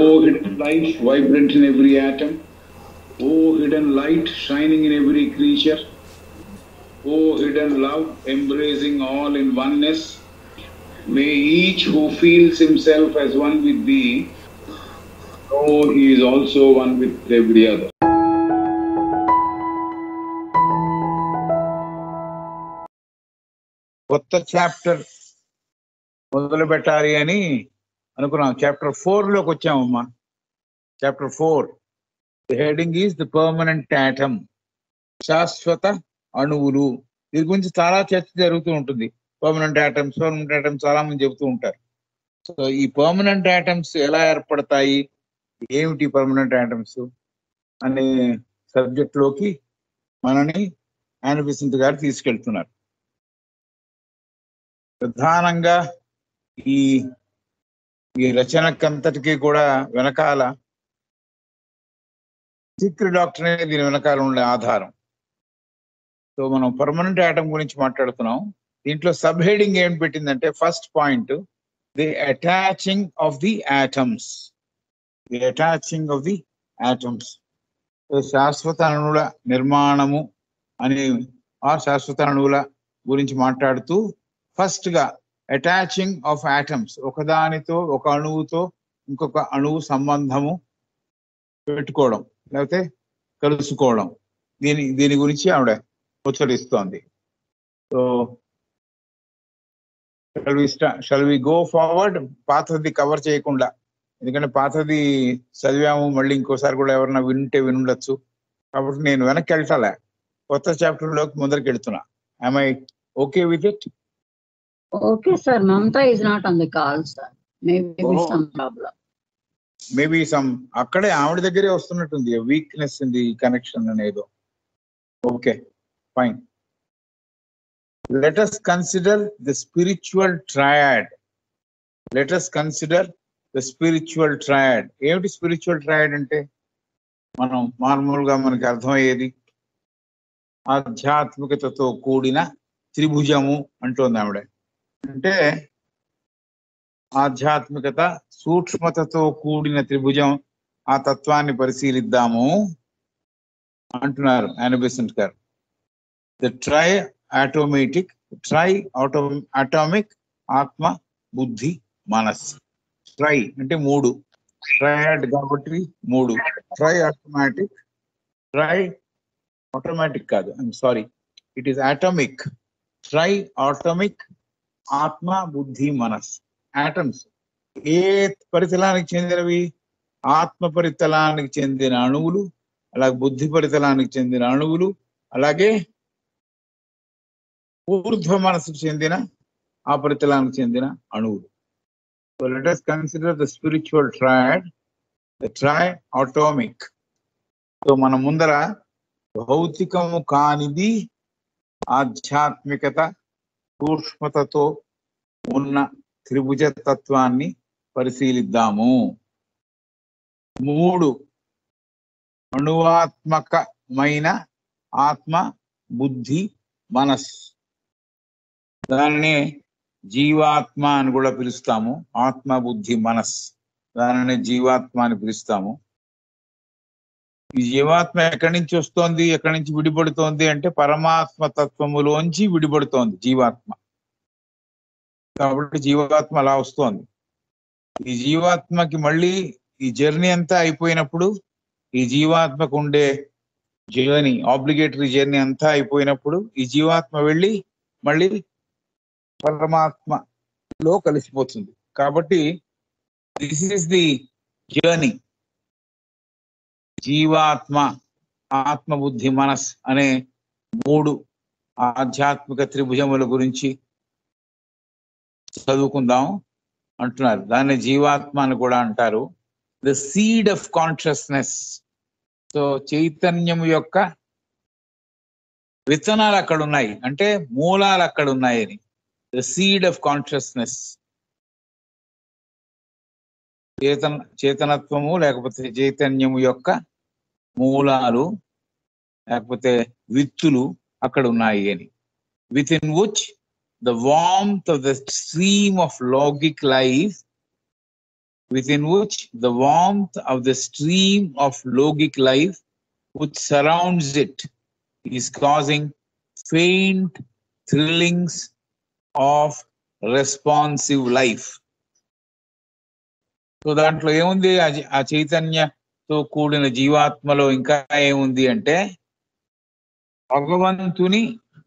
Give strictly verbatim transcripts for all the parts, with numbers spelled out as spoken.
O hidden life vibrant in every atom, O hidden light shining in every creature, O hidden love embracing all in oneness, may each who feels himself as one with thee know he is also one with every other. కొత్త chapter మొదలు పెట్టాలి అని అనుకున్నాం. Chapter four లోకి వచ్చామమ్మా. Chapter four the heading is the permanent atom, శాశ్వత అణువులు. దీని గురించి చాలా చర్చ జరుగుతూ ఉంటుంది. పర్మనెంట్ ఆటమ్స్ పర్మనెంట్ ఆటమ్స్ చాలా మంది చెబుతూ ఉంటారు. సో ఈ పర్మనెంట్ ఆటమ్స్ ఎలా ఏర్పడతాయి, ఏమిటి పర్మనెంట్ ఆటమ్స్ అనే సబ్జెక్ట్ లోకి మనని యాన్ బెసెంట్ గారు తీసుకెళ్తున్నారు. ప్రధానంగా ఈ ఈ రచనకంతటికి కూడా వెనకాల సీక్రెట్ డాక్టర్ అనేది దీని వెనకాల ఉండే ఆధారం. సో మనం పర్మనెంట్ ఆటమ్ గురించి మాట్లాడుతున్నాం. దీంట్లో సబ్ హెడింగ్ ఏం పెట్టిందంటే, first point the attaching of the atoms, the attaching of the atoms. శాశ్వత అణువుల నిర్మాణము అని ఆ శాశ్వత అణువుల గురించి మాట్లాడుతూ ఫస్ట్ గా అటాచింగ్ ఆఫ్ ఆటమ్స్, ఒకదానితో ఒక అణువుతో ఇంకొక అణువు సంబంధము పెట్టుకోవడం లేకపోతే కలుసుకోవడం, దీని దీని గురించి ఆవిడ ఉచ్చరిస్తోంది. So shall we shall we go forward, పాతది కవర్ చేయకుండా, ఎందుకంటే పాతది చదివాము, మళ్ళీ ఇంకోసారి కూడా ఎవరన్నా వింటే వినుండొచ్చు. కాబట్టి నేను వెనక్కి వెళ్ళాలే, కొత్త చాప్టర్ లోకి ముందరికి వెళ్తున్నా. am I okay with it? Okay, sir. Mamta is not on the call, sir. Maybe Oh. some problem. Maybe some అక్కడే ఆవిడ దగ్గరే వస్తున్నట్టుంది, వీక్నెస్ ఇన్ ది కనెక్షన్ అనేదో. Okay fine. Let us consider the spiritual triad. Let us consider the spiritual triad. ఏమిటి spiritual triad అంటే? మనం మామూలుగా మనకి అర్థమయ్యేది ఆధ్యాత్మికతతో కూడిన త్రిభుజము అంటోంది ఆవిడ. అంటే ఆధ్యాత్మికత, సూక్ష్మతతో కూడిన త్రిభుజం, ఆ తత్వాన్ని పరిశీలిద్దాము అంటున్నారు యాన్ బెసెంట్ గారు. The tri automatic tri auto atomic ఆత్మ, బుద్ధి, మనస్. ట్రై అంటే మూడు, ట్రయాడ్ కాబట్టి మూడు. ట్రై ఆటోమేటిక్, ట్రై ఆటోమేటిక్ కాదు, I'm sorry, it is atomic. Tri atomic ఆత్మ, బుద్ధి, మనస్. ఆటమ్స్ ఏ పరితలానికి చెందినవి? ఆత్మ పరితలానికి చెందిన అణువులు, అలాగే బుద్ధి పరితలానికి చెందిన అణువులు, అలాగే ఊర్ధ్వ మనసుకు చెందిన ఆ పరితలానికి చెందిన అణువులు. So let us consider the spiritual triad, the try atomic. So మన ముందర భౌతికము కానిది ఆధ్యాత్మికత, సూక్ష్మతతో ఉన్న త్రిభుజ తత్వాన్ని పరిశీలిద్దాము. మూడు అణువాత్మకమైన ఆత్మ, బుద్ధి, మనస్, దానిని జీవాత్మ అని కూడా పిలుస్తాము. ఆత్మ, బుద్ధి, మనస్, దానిని జీవాత్మ అని పిలుస్తాము. ఈ జీవాత్మ ఎక్కడి నుంచి వస్తోంది, ఎక్కడి నుంచి విడిపడుతోంది అంటే పరమాత్మ తత్వములోంచి విడిపడుతోంది జీవాత్మ. కాబట్టి జీవాత్మ అలా వస్తోంది. ఈ జీవాత్మకి మళ్ళీ ఈ జర్నీ అంతా అయిపోయినప్పుడు, ఈ జీవాత్మకు ఉండే జర్నీ, ఆబ్లిగేటరీ జర్నీ అంతా అయిపోయినప్పుడు ఈ జీవాత్మ వెళ్ళి మళ్ళీ పరమాత్మలో కలిసిపోతుంది. కాబట్టి దిస్ ఈస్ ది జర్నీ. జీవాత్మ, ఆత్మ, బుద్ధి, మనస్ అనే మూడు ఆధ్యాత్మిక త్రిభుజముల గురించి చదువుకుందాం అంటున్నారు. దాన్ని జీవాత్మ అని కూడా అంటారు. The seed of consciousness. So చైతన్యం యొక్క విత్తనాలు అక్కడ ఉన్నాయి, అంటే మూలాలు అక్కడ ఉన్నాయని. The seed of consciousness. చేతన చేతనత్వము లేకపోతే చైతన్యము యొక్క మూలాలు లేకపోతే విత్తులు అక్కడ ఉన్నాయి అని. Within which the warmth of the stream of logic life within which the warmth of the stream of logic life which surrounds it is causing faint thrillings of responsive life. So దాంట్లో ఏముంది, ఆ చైతన్యతో కూడిన జీవాత్మలో ఇంకా ఏముంది అంటే భగవంతుని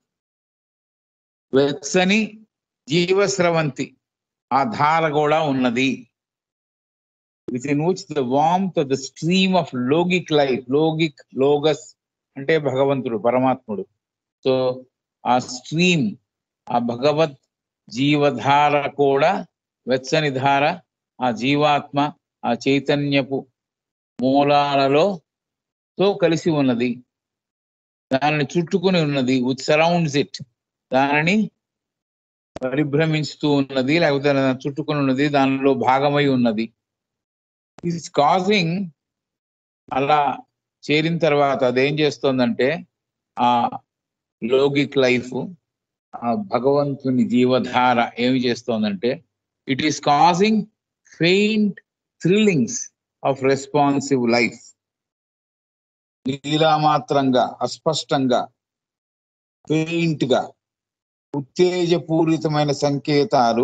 వెచ్చని జీవస్రవంతి ఆ ధార కూడా ఉన్నది. within which the warmth of the stream of logic life, logic logos అంటే భగవంతుడు పరమాత్ముడు. సో ఆ స్ట్రీమ్ ఆ భగవత్ జీవధార కూడా వెచ్చని ధార ఆ జీవాత్మ ఆ చైతన్యపు మూలాలలో తో కలిసి ఉన్నది, దానిని చుట్టుకుని ఉన్నది. విచ్ సరౌండ్స్ ఇట్, దానిని పరిభ్రమిస్తూ ఉన్నది, లేకపోతే చుట్టుకుని ఉన్నది, దానిలో భాగమై ఉన్నది. ఇట్స్ కాజింగ్, అలా చేరిన తర్వాత అదేం చేస్తుందంటే ఆ లోగిక్ లైఫ్ ఆ భగవంతుని జీవధార ఏమి చేస్తోందంటే it is causing faint thrillings of responsive life. లీలామాత్రంగా అస్పష్టంగా ఫెయింట్ గా ఉత్తేజపూరితమైన సంకేతాలు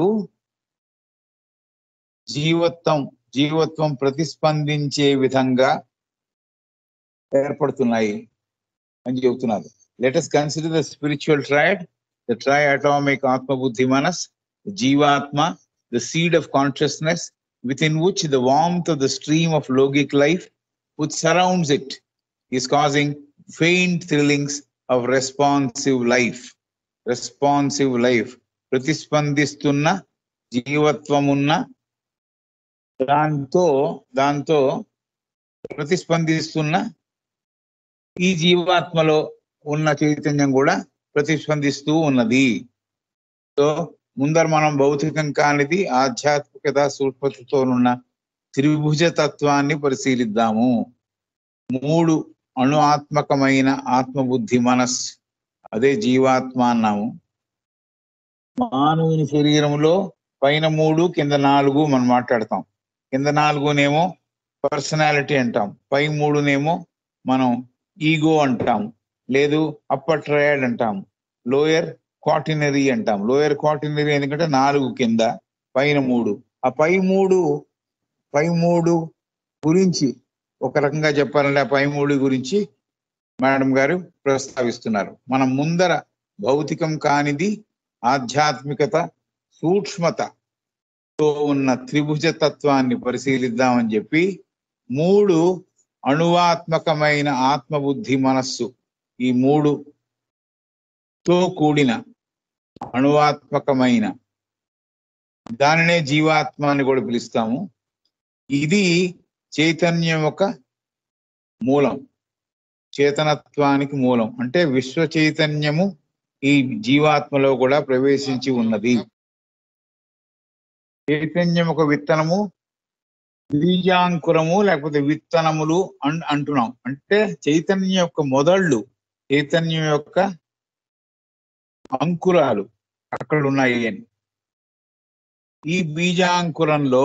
జీవత్వం జీవత్వం ప్రతిస్పందించే విధంగా ఏర్పడుతున్నాయి అని చెబుతున్నారు. Let us consider the spiritual triad, the triatomic atma buddhi manas, the jivatma, the seed of consciousness within which the warmth of the stream of logic life which surrounds it is causing faint thrillings of responsive life. Responsive life, ప్రతిస్పందిస్తున్న జీవత్వమున్న దాంతో దాంతో ప్రతిస్పందిస్తున్న ఈ జీవాత్మలో ఉన్న చైతన్యం కూడా ప్రతిస్పందిస్తూ ఉన్నది. So ముందర మనం భౌతికం కానిది ఆధ్యాత్మికత సూక్ష్మతతో ఉన్న త్రిభుజ తత్వాన్ని పరిశీలిద్దాము. మూడు అణు ఆత్మకమైన ఆత్మబుద్ధి మనస్, అదే జీవాత్మ అన్నాము. మానవుని శరీరంలో పైన మూడు కింద నాలుగు మనం మాట్లాడతాం. కింద నాలుగునేమో పర్సనాలిటీ అంటాం, పై మూడునేమో మనం ఈగో అంటాం, లేదు అప్పర్ ట్రయాడ్ అంటాం, లోయర్ క్వాటినరీ అంటాం. లోయర్ క్వాటినరీ ఎందుకంటే నాలుగు కింద, పైన మూడు. ఆ పై మూడు పై మూడు గురించి ఒక రకంగా చెప్పాలంటే ఆ పై మూడు గురించి మేడం గారు ప్రస్తావిస్తున్నారు. మనం ముందర భౌతికం కానిది ఆధ్యాత్మికత సూక్ష్మతతో ఉన్న త్రిభుజ తత్వాన్ని పరిశీలిద్దామని చెప్పి మూడు అణువాత్మకమైన ఆత్మబుద్ధి మనస్సు, ఈ మూడు తో కూడిన అణువాత్మకమైన దానినే జీవాత్మ అని కూడా పిలుస్తాము. ఇది చైతన్యం యొక్క మూలం, చేతనత్వానికి మూలం. అంటే విశ్వ చైతన్యము ఈ జీవాత్మలో కూడా ప్రవేశించి ఉన్నది. చైతన్యం ఒక విత్తనము, బీజాంకురము లేకపోతే విత్తనములు అన్ అంటున్నాం. అంటే చైతన్యం యొక్క మొదళ్ళు, చైతన్యం యొక్క అంకురాలు అక్కడ ఉన్నాయి అని. ఈ బీజాంకురంలో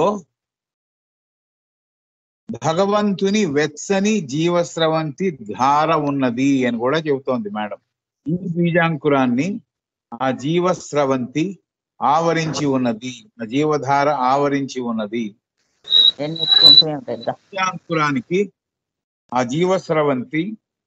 భగవంతుని వెచ్చని జీవస్రవంతి ధార ఉన్నది అని కూడా చెబుతోంది మేడం. ఈ బీజాంకురాన్ని ఆ జీవస్రవంతి ఆవరించి ఉన్నది, ఆ జీవధార ఆవరించి ఉన్నది. బీజాంకురానికి ఆ జీవస్రవంతి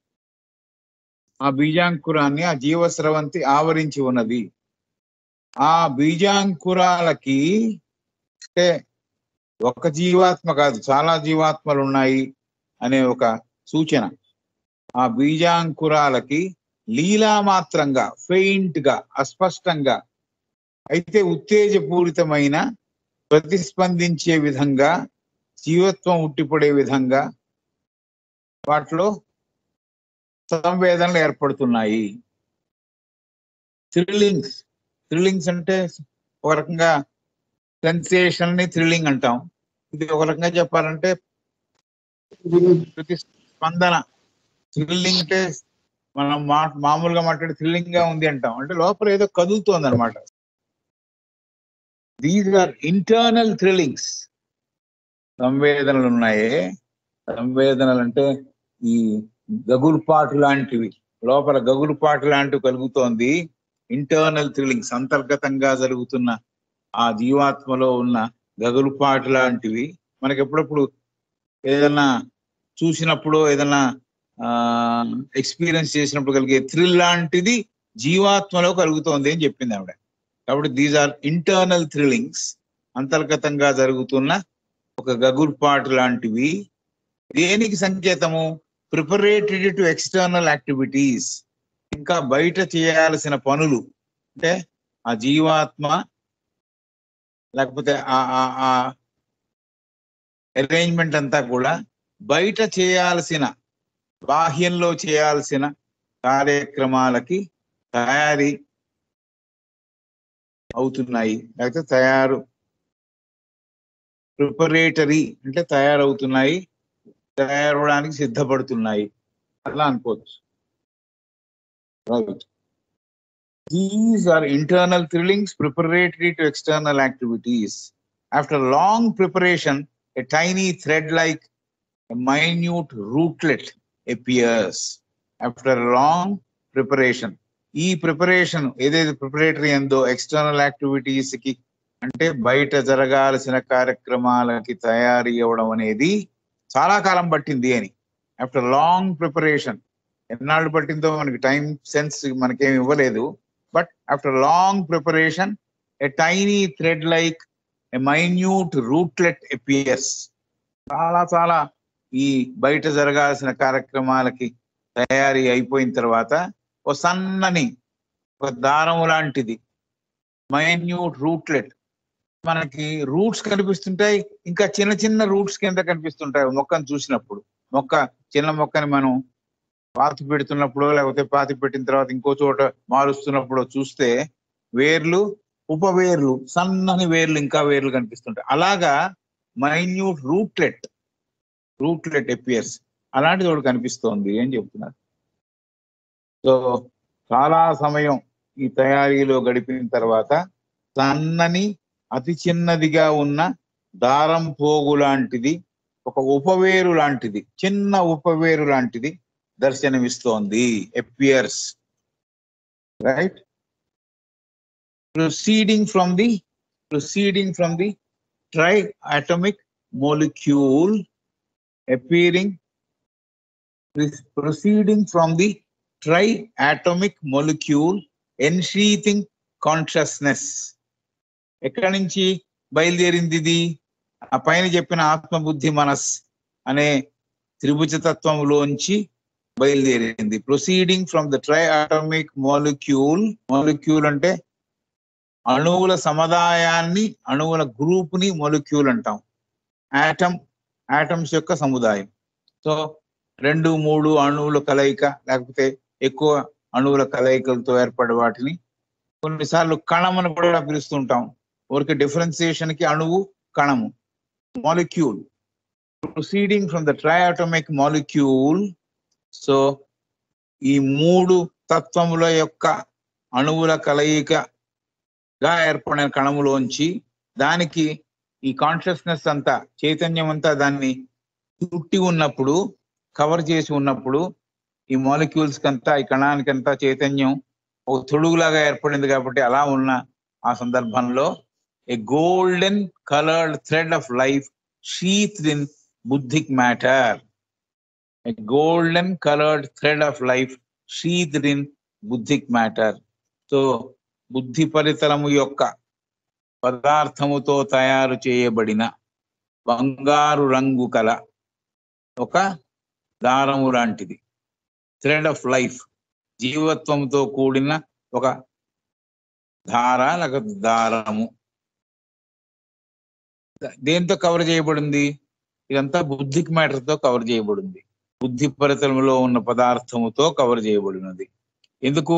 ఆ బీజాంకురాన్ని ఆ జీవస్రవంతి ఆవరించి ఉన్నది. ఆ బీజాంకురాలకి అంటే ఒక జీవాత్మ కాదు, చాలా జీవాత్మలు ఉన్నాయి అనే ఒక సూచన. ఆ బీజాంకురాలకి లీలామాత్రంగా, ఫెయింట్ గా, అస్పష్టంగా అయితే ఉత్తేజపూరితమైన ప్రతిస్పందించే విధంగా, జీవత్వం ఉట్టిపడే విధంగా వాటిలో సంవేదనలు ఏర్పడుతున్నాయి. థ్రిల్లింగ్స్, థ్రిల్లింగ్స్ అంటే ఒక రకంగా సెన్సేషన్ ని థ్రిల్లింగ్ అంటాం. ఇది ఒక రకంగా చెప్పాలంటే ప్రతిస్పందన. థ్రిల్లింగ్ అంటే మనం మా మామూలుగా మాట్లాడి థ్రిల్లింగ్ గా ఉంది అంటాం, అంటే లోపల ఏదో కదులుతోంది అనమాట. These are internal thrillings. సంవేదనలు ఉన్నాయే, సంవేదనలు అంటే ఈ గగురుపాటు లాంటివి, లోపల గగురుపాటు లాంటివి కలుగుతోంది. ఇంటర్నల్ థ్రిల్లింగ్స్, అంతర్గతంగా జరుగుతున్న ఆ జీవాత్మలో ఉన్న గగురుపాటు లాంటివి మనకి ఎప్పుడప్పుడు ఏదైనా చూసినప్పుడు, ఏదైనా ఆ ఎక్స్పీరియన్స్ చేసినప్పుడు కలిగే థ్రిల్ లాంటిది జీవాత్మలో కలుగుతోంది అని చెప్పింది ఆవిడ. కాబట్టి దీస్ ఆర్ ఇంటర్నల్ థ్రిల్లింగ్స్, అంతర్గతంగా జరుగుతున్న ఒక గగుర్పాటు లాంటివి. దేనికి సంకేతము? ప్రిపరేటరీ టు ఎక్స్టర్నల్ యాక్టివిటీస్, ఇంకా బయట చేయాల్సిన పనులు. అంటే ఆ జీవాత్మ లేకపోతే ఆ అరేంజ్మెంట్ అంతా కూడా బయట చేయాల్సిన, బాహ్యంలో చేయాల్సిన కార్యక్రమాలకి తయారీ అవుతున్నాయి. లేకపోతే తయారు, ప్రిపరేటరీ అంటే తయారవుతున్నాయి, తయారవడానికి సిద్ధపడుతున్నాయి, అలా అనుకోవచ్చు. Right. These are internal thrillings preparatory to external activities. After long preparation, a tiny thread-like, a minute rootlet appears. After a long preparation, ఈ ప్రిపరేషన్ ఏదైతే ప్రిపరేటరీ అందో ఎక్స్టర్నల్ యాక్టివిటీస్ కి, అంటే బయట జరగాల్సిన కార్యక్రమాలకి తయారీ అవ్వడం అనేది చాలా కాలం పట్టింది అని. ఆఫ్టర్ లాంగ్ ప్రిపరేషన్, ఎన్నాళ్ళు పట్టిందో మనకి టైం సెన్స్ మనకేమి ఇవ్వలేదు. But after long preparation, a tiny thread like a minute rootlet appears. చాలా చాలా ఈ బయట జరగాల్సిన కార్యక్రమాలకి తయారీ అయిపోయిన తర్వాత ఓ సన్నని, ఒక దారం లాంటిది, మైన్యూట్ రూట్లెట్, మనకి రూట్స్ కనిపిస్తుంటాయి, ఇంకా చిన్న చిన్న రూట్స్ కింద కనిపిస్తుంటాయి మొక్కను చూసినప్పుడు. మొక్క, చిన్న మొక్కని మనం పాతి పెడుతున్నప్పుడు, లేకపోతే పాతి పెట్టిన తర్వాత ఇంకో చోట మారుస్తున్నప్పుడు చూస్తే వేర్లు, ఉపవేర్లు, సన్నని వేర్లు, ఇంకా వేర్లు కనిపిస్తుంటాయి. అలాగా మైన్యూట్ రూట్లెట్ రూట్లెట్ అపియర్స్, అలాంటిది ఒకటి కనిపిస్తోంది అని చెప్తున్నారు. సో చాలా సమయం ఈ తయారీలో గడిపిన తర్వాత సన్నని, అతి చిన్నదిగా ఉన్న దారం పోగు లాంటిది, ఒక ఉపవేరు లాంటిది, చిన్న ఉపవేరు లాంటిది దర్శనమిస్తోంది. Appears. Right. Proceeding from the proceeding from the tri atomic molecule appearing proceeding from the triatomic molecule ensheathing consciousness. ఎక్కడి నుంచి బయలుదేరింది ఇది? ఆ పైన చెప్పిన ఆత్మబుద్ధి మనస్ అనే త్రిభుజ తత్వంలోంచి బయలుదేరింది. Proceeding from the triatomic molecule. Molecule అంటే అణువుల సముదాయాన్ని, అణువుల గ్రూప్ ని మాలిక్యూల్ అంటాం. ఆటమ్, ఆటమ్స్ యొక్క సముదాయం. సో రెండు మూడు అణువుల కలయిక, లేకపోతే ఎక్కువ అణువుల కలయికలతో ఏర్పడే వాటిని కొన్నిసార్లు కణం అని కూడా పిలుస్తుంటాం. ఊరికి డిఫరెన్సియేషన్ కి అణువు, కణము, molecule. Proceeding from the triatomic molecule. So ఈ మూడు తత్వముల యొక్క అణువుల కలయికగా ఏర్పడిన కణములోంచి, దానికి ఈ కాన్షియస్నెస్ అంతా, చైతన్యం అంతా దాన్ని చుట్టి ఉన్నప్పుడు, కవర్ చేసి ఉన్నప్పుడు, ఈ మాలిక్యూల్స్ కంతా, ఈ కణానికంతా చైతన్యం ఒక తొడుగులాగా ఏర్పడింది. కాబట్టి అలా ఉన్న ఆ సందర్భంలో a golden coloured thread of life sheathed in buddhic matter. A golden coloured thread of life sheathed in buddhic matter. So బుద్ధి పరితలము యొక్క పదార్థముతో తయారు చేయబడిన బంగారు రంగు కల ఒక దారము లాంటిది, థ్రెడ్ ఆఫ్ లైఫ్, జీవత్వంతో కూడిన ఒక ధార లేక దారము. దేంతో కవర్ చేయబడింది? ఇదంతా బుద్ధిక్ మ్యాటర్ తో కవర్ చేయబడింది. బుద్ధి పరితలంలో ఉన్న పదార్థముతో కవర్ చేయబడినది. ఎందుకు?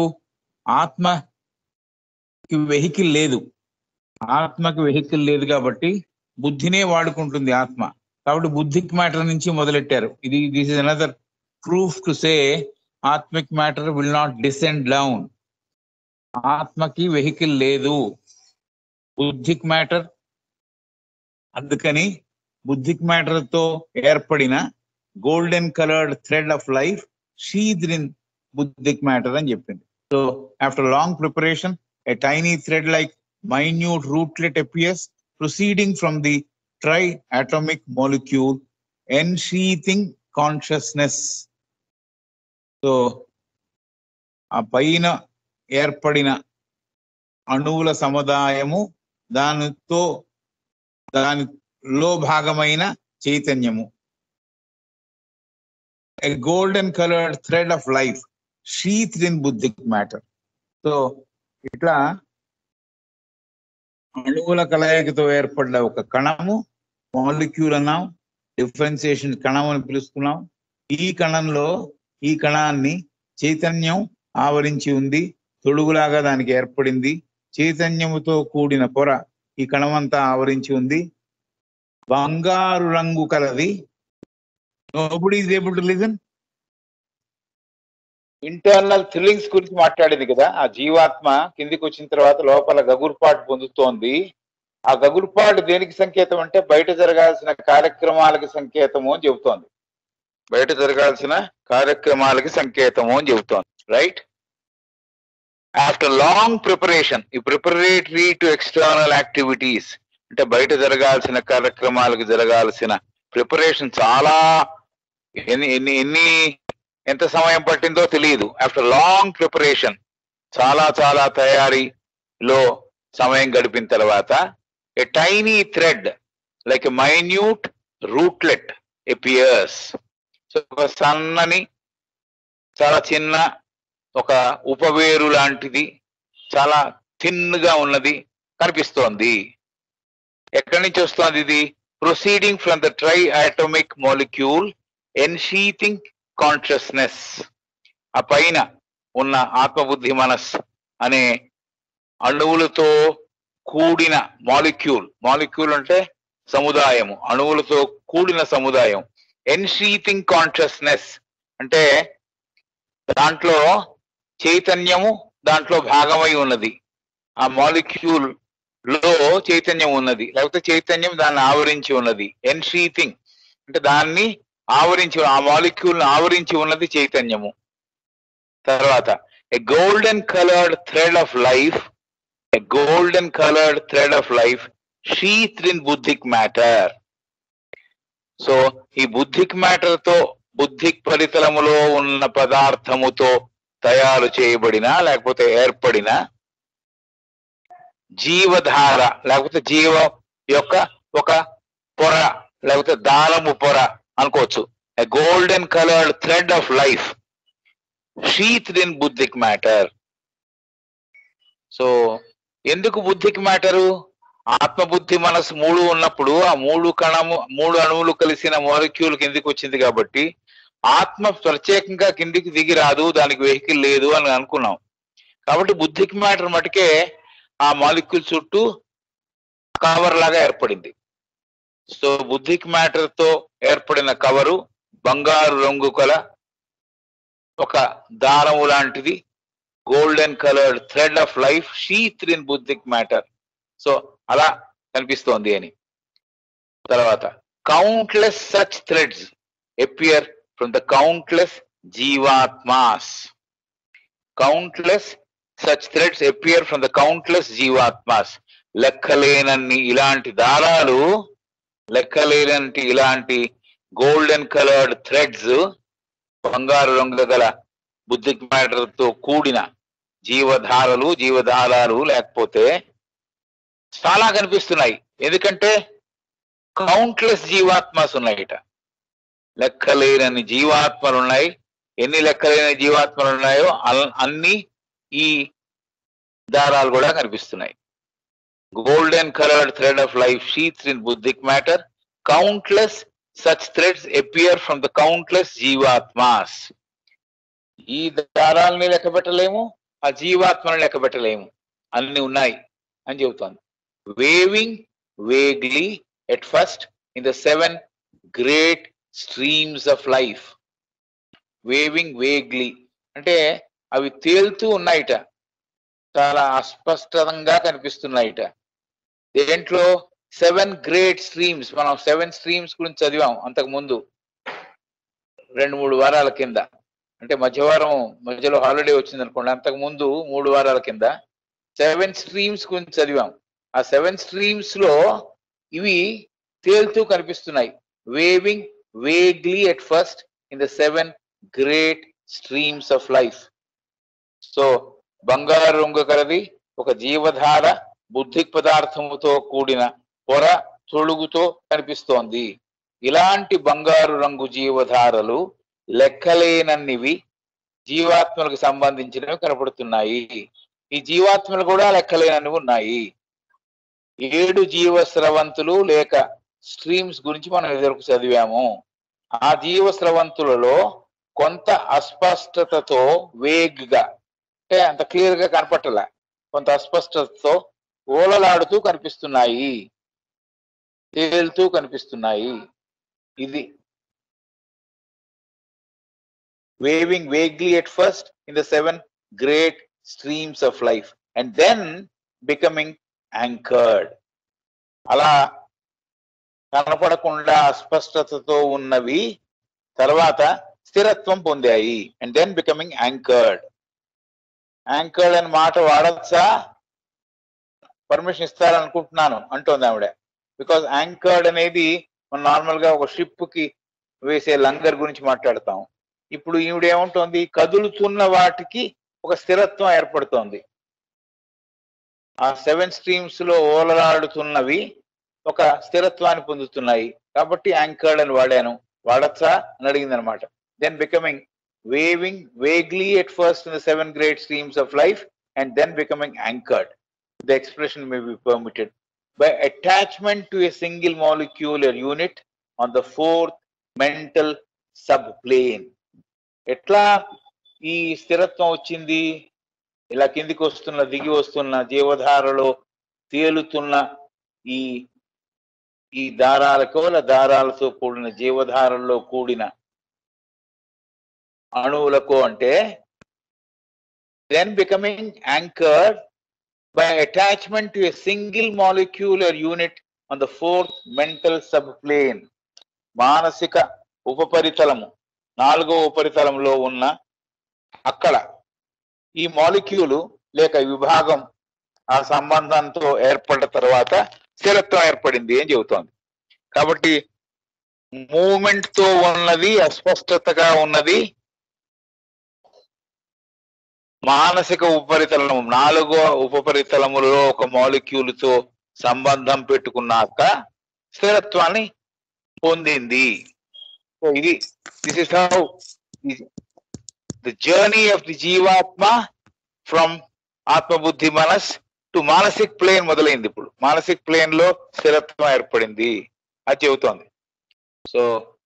ఆత్మకి వెహికల్ లేదు. ఆత్మకి వెహికల్ లేదు కాబట్టి బుద్ధినే వాడుకుంటుంది ఆత్మ. కాబట్టి బుద్ధిక్ మ్యాటర్ నుంచి మొదలెట్టారు. ఇది this is another proof to say atmic matter will not descend down. ఆత్మకి వెహికల్ లేదు, బుద్ధిక్ మ్యాటర్. అందుకని బుద్ధిక్ మ్యాటర్ తో ఏర్పడిన golden coloured thread of life sheathed in buddhic matter అని చెప్పింది. So after long preparation a tiny thread like minute rootlet appears proceeding from the tri-atomic molecule ensheathing consciousness. So ఆ పైన ఏర్పడిన అణువుల సముదాయము దానితో దానిలో భాగమైన చైతన్యము. A golden colored thread of life sheathed in buddhic matter. So ఇట్లా అణువుల కలయికతో ఏర్పడ్డ ఒక కణము, మాలిక్యూల్ అన్నాం, డిఫరెన్సియేషన్ కణం అని పిలుస్తున్నాం. ఈ కణంలో ఈ కణాన్ని చైతన్యం ఆవరించి ఉంది, తొడుగులాగా దానికి ఏర్పడింది. చైతన్యముతో కూడిన పొర ఈ కణమంతా ఆవరించి ఉంది. బంగారు రంగు కలది. Nobody is able to listen. Internal thrillings గురించి మాట్లాడింది కదా. ఆ జీవాత్మ కిందికి వచ్చిన తర్వాత లోపల గగుర్పాటు పొందుతోంది. ఆ గగుర్పాటు దేనికి సంకేతం అంటే బయట జరగాల్సిన కార్యక్రమాలకి సంకేతము అని చెబుతోంది. బయట జరగాల్సిన కార్యక్రమాలకి సంకేతము అని చెబుతోంది. రైట్. ఆఫ్టర్ లాంగ్ ప్రిపరేషన్, ఈ ప్రిపరేటరీ టు ఎక్స్టర్నల్ యాక్టివిటీస్ అంటే బయట జరగాల్సిన కార్యక్రమాలకు జరగాల్సిన ప్రిపరేషన్ చాలా ఎన్ని ఎన్ని ఎన్ని ఎంత సమయం పట్టిందో తెలియదు. ఆఫ్టర్ లాంగ్ ప్రిపరేషన్, చాలా చాలా తయారీలో సమయం గడిపిన తర్వాత a tiny thread like a minute rootlet appears. So ఒక సన్నని చాలా చిన్న ఒక ఉపవేరు లాంటిది, చాలా థిన్గా ఉన్నది కనిపిస్తోంది. ఎక్కడి నుంచి వస్తోంది ఇది? Proceeding from the try atomic molecule ensheathing consciousness. ఆ పైన ఉన్న ఆత్మబుద్ధి మనస్ అనే అణువులతో కూడిన మాలిక్యూల్, మాలిక్యూల్ అంటే సముదాయము, అణువులతో కూడిన సముదాయం. ఎన్షీథింగ్ కాన్షియస్నెస్ అంటే దాంట్లో చైతన్యము దాంట్లో భాగమై ఉన్నది. ఆ మాలిక్యూల్ లో చైతన్యం ఉన్నది, లేకపోతే చైతన్యం దాన్ని ఆవరించి ఉన్నది. ఎన్షీథింగ్ అంటే దాన్ని ఆవరించి, ఆ మాలిక్యూల్ ఆవరించి ఉన్నది చైతన్యము. తర్వాత a golden coloured thread of life, a golden coloured thread of life sheathed in buddhic matter. So ఈ బుద్ధిక్ మ్యాటర్ తో, బుద్ధిక్ పరితలములో ఉన్న పదార్థముతో తయారు చేయబడిన లేకపోతే ఏర్పడిన జీవధార లేకపోతే జీవ యొక్క ఒక పొర లేకపోతే దారము పొర అనుకోవచ్చు. A golden coloured thread of life sheathed in buddhic matter. So ఎందుకు బుద్ధిక్ మ్యాటరు? ఆత్మబుద్ధి మనసు మూడు ఉన్నప్పుడు ఆ మూడు కణము మూడు అణువులు కలిసిన మాలిక్యూల్ కిందికి వచ్చింది కాబట్టి ఆత్మ ప్రత్యేకంగా కిందికి దిగి రాదు, దానికి వెహికల్ లేదు అని అనుకున్నాం. కాబట్టి బుద్ధిక్ మ్యాటర్ మటుకే ఆ మాలిక్యూల్ చుట్టూ కవర్ లాగా ఏర్పడింది. సో బుద్ధిక్ మ్యాటర్ తో ఏర్పడిన కవరు బంగారు రంగు కల ఒక దారము లాంటిది, golden coloured thread of life sheathed in buddhic matter. So అలా కనిపిస్తోంది అని. తర్వాత countless such threads appear from the countless jivatmas. Countless such threads appear from the countless jivatmas. లెక్కలేనన్ని ఇలాంటి దారాలు, లెక్కలేనంటి ఇలాంటి గోల్డెన్ కలర్డ్ థ్రెడ్స్, బంగారు రంగు గల బుద్ధిక్ మ్యాటర్ తో కూడిన జీవధారలు, జీవధారాలు లేకపోతే చాలా కనిపిస్తున్నాయి. ఎందుకంటే కౌంట్లెస్ జీవాత్మస్ ఉన్నాయిట, లెక్కలేనన్ని జీవాత్మలు ఉన్నాయి. ఎన్ని లెక్కలేని జీవాత్మలు ఉన్నాయో అన్ని ఈ దారాలు కూడా కనిపిస్తున్నాయి. Golden coloured thread of life sheathed in buddhic matter, countless such threads appear from the countless jivatmas. ఈ దారాలని లెక్క పెట్టలేము, ఆ జీవాత్మను లెక్క పెట్టలేము, అన్ని ఉన్నాయి అని చెబుతోంది. Waving vaguely at first in the seven great streams of life. Waving vaguely అంటే అవి తేలుతూ ఉన్నాయిట, చాలా అస్పష్టంగా కనిపిస్తున్నాయిట. దేంట్లో? సెవెన్ గ్రేట్ స్ట్రీమ్స్, మనం సెవెన్ స్ట్రీమ్స్ గురించి చదివాం అంతకు ముందు రెండు మూడు వారాల కింద. అంటే మధ్యవారం మధ్యలో హాలిడే వచ్చింది అనుకోండి, అంతకు ముందు మూడు వారాల కింద సెవెన్ స్ట్రీమ్స్ గురించి చదివాం. ఆ సెవెన్ స్ట్రీమ్స్ లో ఇవి తేలుతూ కనిపిస్తున్నాయి. Waving vaguely at first in the seven great streams of life. So బంగారు రంగు కలది ఒక జీవధార బుద్ధి పదార్థముతో కూడిన పొర తొడుగుతో కనిపిస్తోంది. ఇలాంటి బంగారు రంగు జీవధారలు లెక్కలేనన్నివి జీవాత్మలకు సంబంధించినవి కనపడుతున్నాయి. ఈ జీవాత్మలు కూడా లెక్కలేనన్నివి ఉన్నాయి. ఏడు జీవ స్రవంతులు లేక స్ట్రీమ్స్ గురించి మనం ఎదురుకు చదివాము. ఆ జీవ స్రవంతులలో కొంత అస్పష్టతతో వేగ్గా, అంటే అంత క్లియర్ గా కనపట్టలే, కొంత అస్పష్టతతో ఓలలాడుతూ కనిపిస్తున్నాయి, తేలుతూ కనిపిస్తున్నాయి. ఇది waving vaguely at first in the seven great streams of life and then becoming anchored. అలా కనపడకుండా అస్పష్టతతో ఉన్నవి తర్వాత స్థిరత్వం పొందాయి. And then becoming anchored. Anchored అని మాట వాడచ్చా? పర్మిషన్ ఇస్తారనుకుంటున్నాను అంటోంది ఆవిడ. బికాజ్ యాంకర్డ్ అనేది మనం నార్మల్ గా ఒక షిప్ కి వేసే లంగర్ గురించి మాట్లాడతాం. ఇప్పుడు ఈవిడ ఏముంటోంది, కదులుతున్న వాటికి ఒక స్థిరత్వం ఏర్పడుతోంది. ఆ సెవెన్ స్ట్రీమ్స్ లో ఓలలాడుతున్నవి ఒక స్థిరత్వాన్ని పొందుతున్నాయి కాబట్టి యాంకర్డ్ అని వాడాను. వాడచ్చా అని అడిగింది అనమాట. Then becoming waving vaguely at first in the seven great streams of life and then becoming anchored. The expression may be permitted by attachment to a single molecular unit on the fourth mental subplane. ఎట్లా ఈ స్థిరత్వం వచ్చింది? ఇలా కిందికి వస్తున్న దిగి వస్తున్న జీవధారలో తేలుతున్న ఈ ఈ దారాలకో దారాలతో కూడిన జీవధారల్లో కూడిన అణువులకు, అంటే then becoming anchored by attachment to a single molecular unit on the fourth mental subplane. మానసిక ఉపరితలము, నాలుగో ఉపరితలంలో ఉన్న అక్కడ ఈ మాలిక్యూలు లేక విభాగం ఆ సంబంధంతో ఏర్పడిన తర్వాత స్థిరత్వం ఏర్పడింది అని చెబుతోంది. కాబట్టి మూమెంట్ తో ఉన్నది, అస్పష్టతగా ఉన్నది మానసిక ఉపరితలం, నాలుగో ఉపరితలములో ఒక మాలిక్యూల్తో సంబంధం పెట్టుకున్నాక స్థిరత్వాన్ని పొందింది. సో ఇది this is how the journey of the jivatma from atmabuddhi manas to మానసిక్ plane మొదలైంది. ఇప్పుడు మానసిక్ ప్లేన్ లో స్థిరత్వం ఏర్పడింది అది చెబుతోంది. సో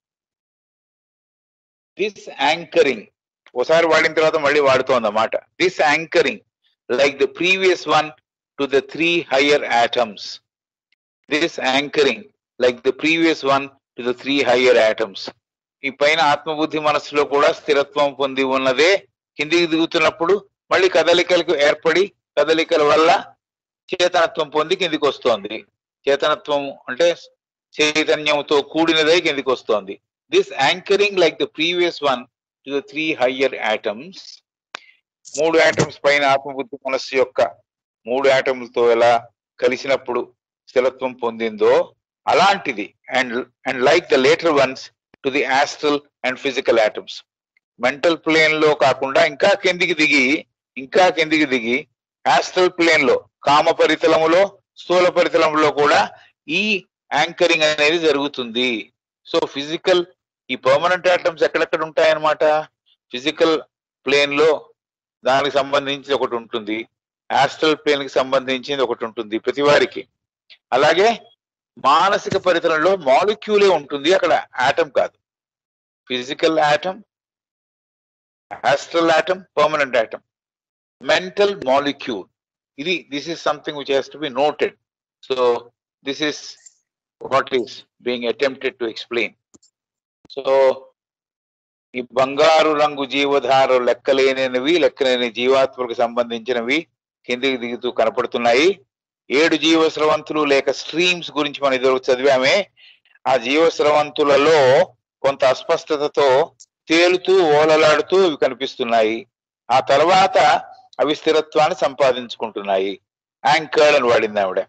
దిస్ యాంకరింగ్ ఒకసారి వాడిన తర్వాత మళ్ళీ వాడుతోంది అన్నమాట. This anchoring like the previous one to the three higher atoms. This anchoring like the previous one to the three higher atoms. ఈ పైన ఆత్మబుద్ధి మనస్సులో కూడా స్థిరత్వం పొంది ఉన్నదే కిందికి దిగుతున్నప్పుడు మళ్ళీ కదలికలకు ఏర్పడి కదలికల వల్ల చేతనత్వం పొంది కిందికి వస్తోంది. చేతనత్వం అంటే చైతన్యంతో కూడినదై కిందికి వస్తోంది. This anchoring like the previous one to the three higher atoms. మూడు ఆటమ్స్ పైన ఆత్మబుద్ధి మనస్సు యొక్క మూడు ఆటమ్లతో ఎలా కలిసినప్పుడు స్థిరత్వం పొందిందో అలాంటిది. And and like the later ones to the astral and physical atoms. Mental plane లో కాకుండా ఇంకా కిందికి దిగి ఇంకా కిందికి దిగి ఆస్ట్రల్ ప్లేన్ లో కామ పరితలములో స్థూల పరితలంలో కూడా ఈ యాంకరింగ్ అనేది జరుగుతుంది. సో ఫిజికల్ ఈ పర్మనెంట్ ఆటమ్స్ ఎక్కడెక్కడ ఉంటాయన్నమాట. ఫిజికల్ ప్లేన్ లో దానికి సంబంధించి ఒకటి ఉంటుంది, ఆస్ట్రల్ ప్లేన్ కి సంబంధించింది ఒకటి ఉంటుంది ప్రతి వారికి. అలాగే మానసిక పరితలంలో మాలిక్యూలే ఉంటుంది, అక్కడ ఆటమ్ కాదు. Physical atom, astral atom, permanent atom, mental molecule. ఇది this is something which has to be noted. So this is what is being attempted to explain. సో ఈ బంగారు రంగు జీవధార లెక్కలేనివి లెక్కలేని జీవాత్మలకు సంబంధించినవి కిందికి దిగుతూ కనపడుతున్నాయి. ఏడు జీవస్రవంతులు లేక స్ట్రీమ్స్ గురించి మనం ఇదివరకు చదివామే. ఆ జీవస్రవంతులలో కొంత అస్పష్టతతో తేలుతూ ఓలలాడుతూ ఇవి కనిపిస్తున్నాయి. ఆ తర్వాత అవి స్థిరత్వాన్ని సంపాదించుకుంటున్నాయి. యాంకర్డ్ అని వాడింది ఆవిడ.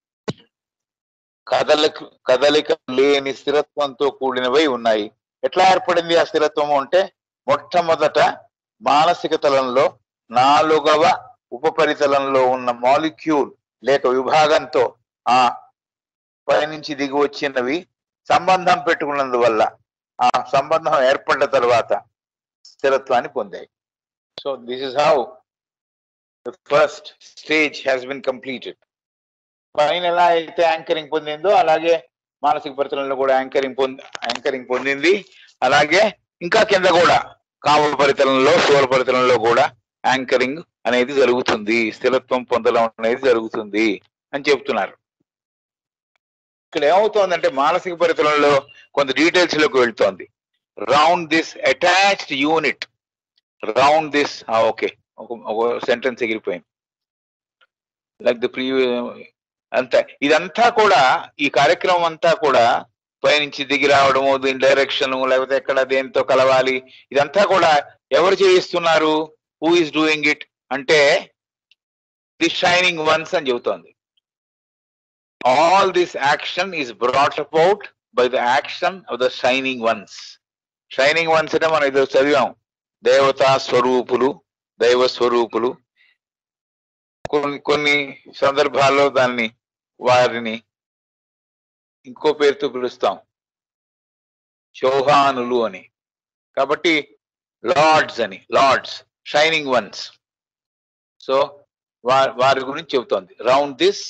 కదలిక కదలిక లేని స్థిరత్వంతో కూడినవై ఉన్నాయి. ఎట్లా ఏర్పడింది ఆ స్థిరత్వము అంటే, మొట్టమొదట మానసిక తలంలో నాలుగవ ఉపరితలంలో ఉన్న మాలిక్యూల్ లేక విభాగంతో ఆ పైనుంచి దిగి వచ్చినవి సంబంధం పెట్టుకున్నందువల్ల ఆ సంబంధం ఏర్పడిన తర్వాత స్థిరత్వాన్ని పొందాయి. So this is how the first stage has been completed. పైన ఎలా అయితే యాంకరింగ్ పొందిందో అలాగే మానసిక పరితలంలో కూడా యాంకరింగ్ పొంది యాంకరింగ్ పొందింది. అలాగే ఇంకా కింద కూడా కామ పరితలంలో, స్థూల పరితలంలో కూడా యాంకరింగ్ అనేది జరుగుతుంది, స్థిరత్వం పొందడం అనేది జరుగుతుంది అని చెప్తున్నారు. ఇక్కడ ఏమవుతోందంటే మానసిక పరితలంలో కొంత డీటెయిల్స్ లోకి వెళ్తోంది. Round this attached unit, round this okay ఒక సెంటెన్స్ ఎగిరిపోయింది లైక్ ద ప్రీవియస్ అంతా. ఇదంతా కూడా ఈ కార్యక్రమం అంతా కూడా పైనుంచి దిగి రావడము, దీని డైరెక్షన్ లేకపోతే ఎక్కడ దేంతో కలవాలి, ఇదంతా కూడా ఎవరు చేయిస్తున్నారు? హూ ఈస్ డూయింగ్ ఇట్ అంటే ది షైనింగ్ వన్స్ అని చెబుతోంది. All this action is brought about by the action of the shining ones. Shining ones అంటే మనం ఇది చదివాం, దేవతా స్వరూపులు, దైవ స్వరూపులు. కొన్ని కొన్ని సందర్భాల్లో దాన్ని వారిని ఇంకో పేరుతో పిలుస్తాం, చౌహానులు అని. కాబట్టి లార్డ్స్ అని, లార్డ్స్ షైనింగ్ వన్స్. సో వారి గురించి చెబుతోంది. Round this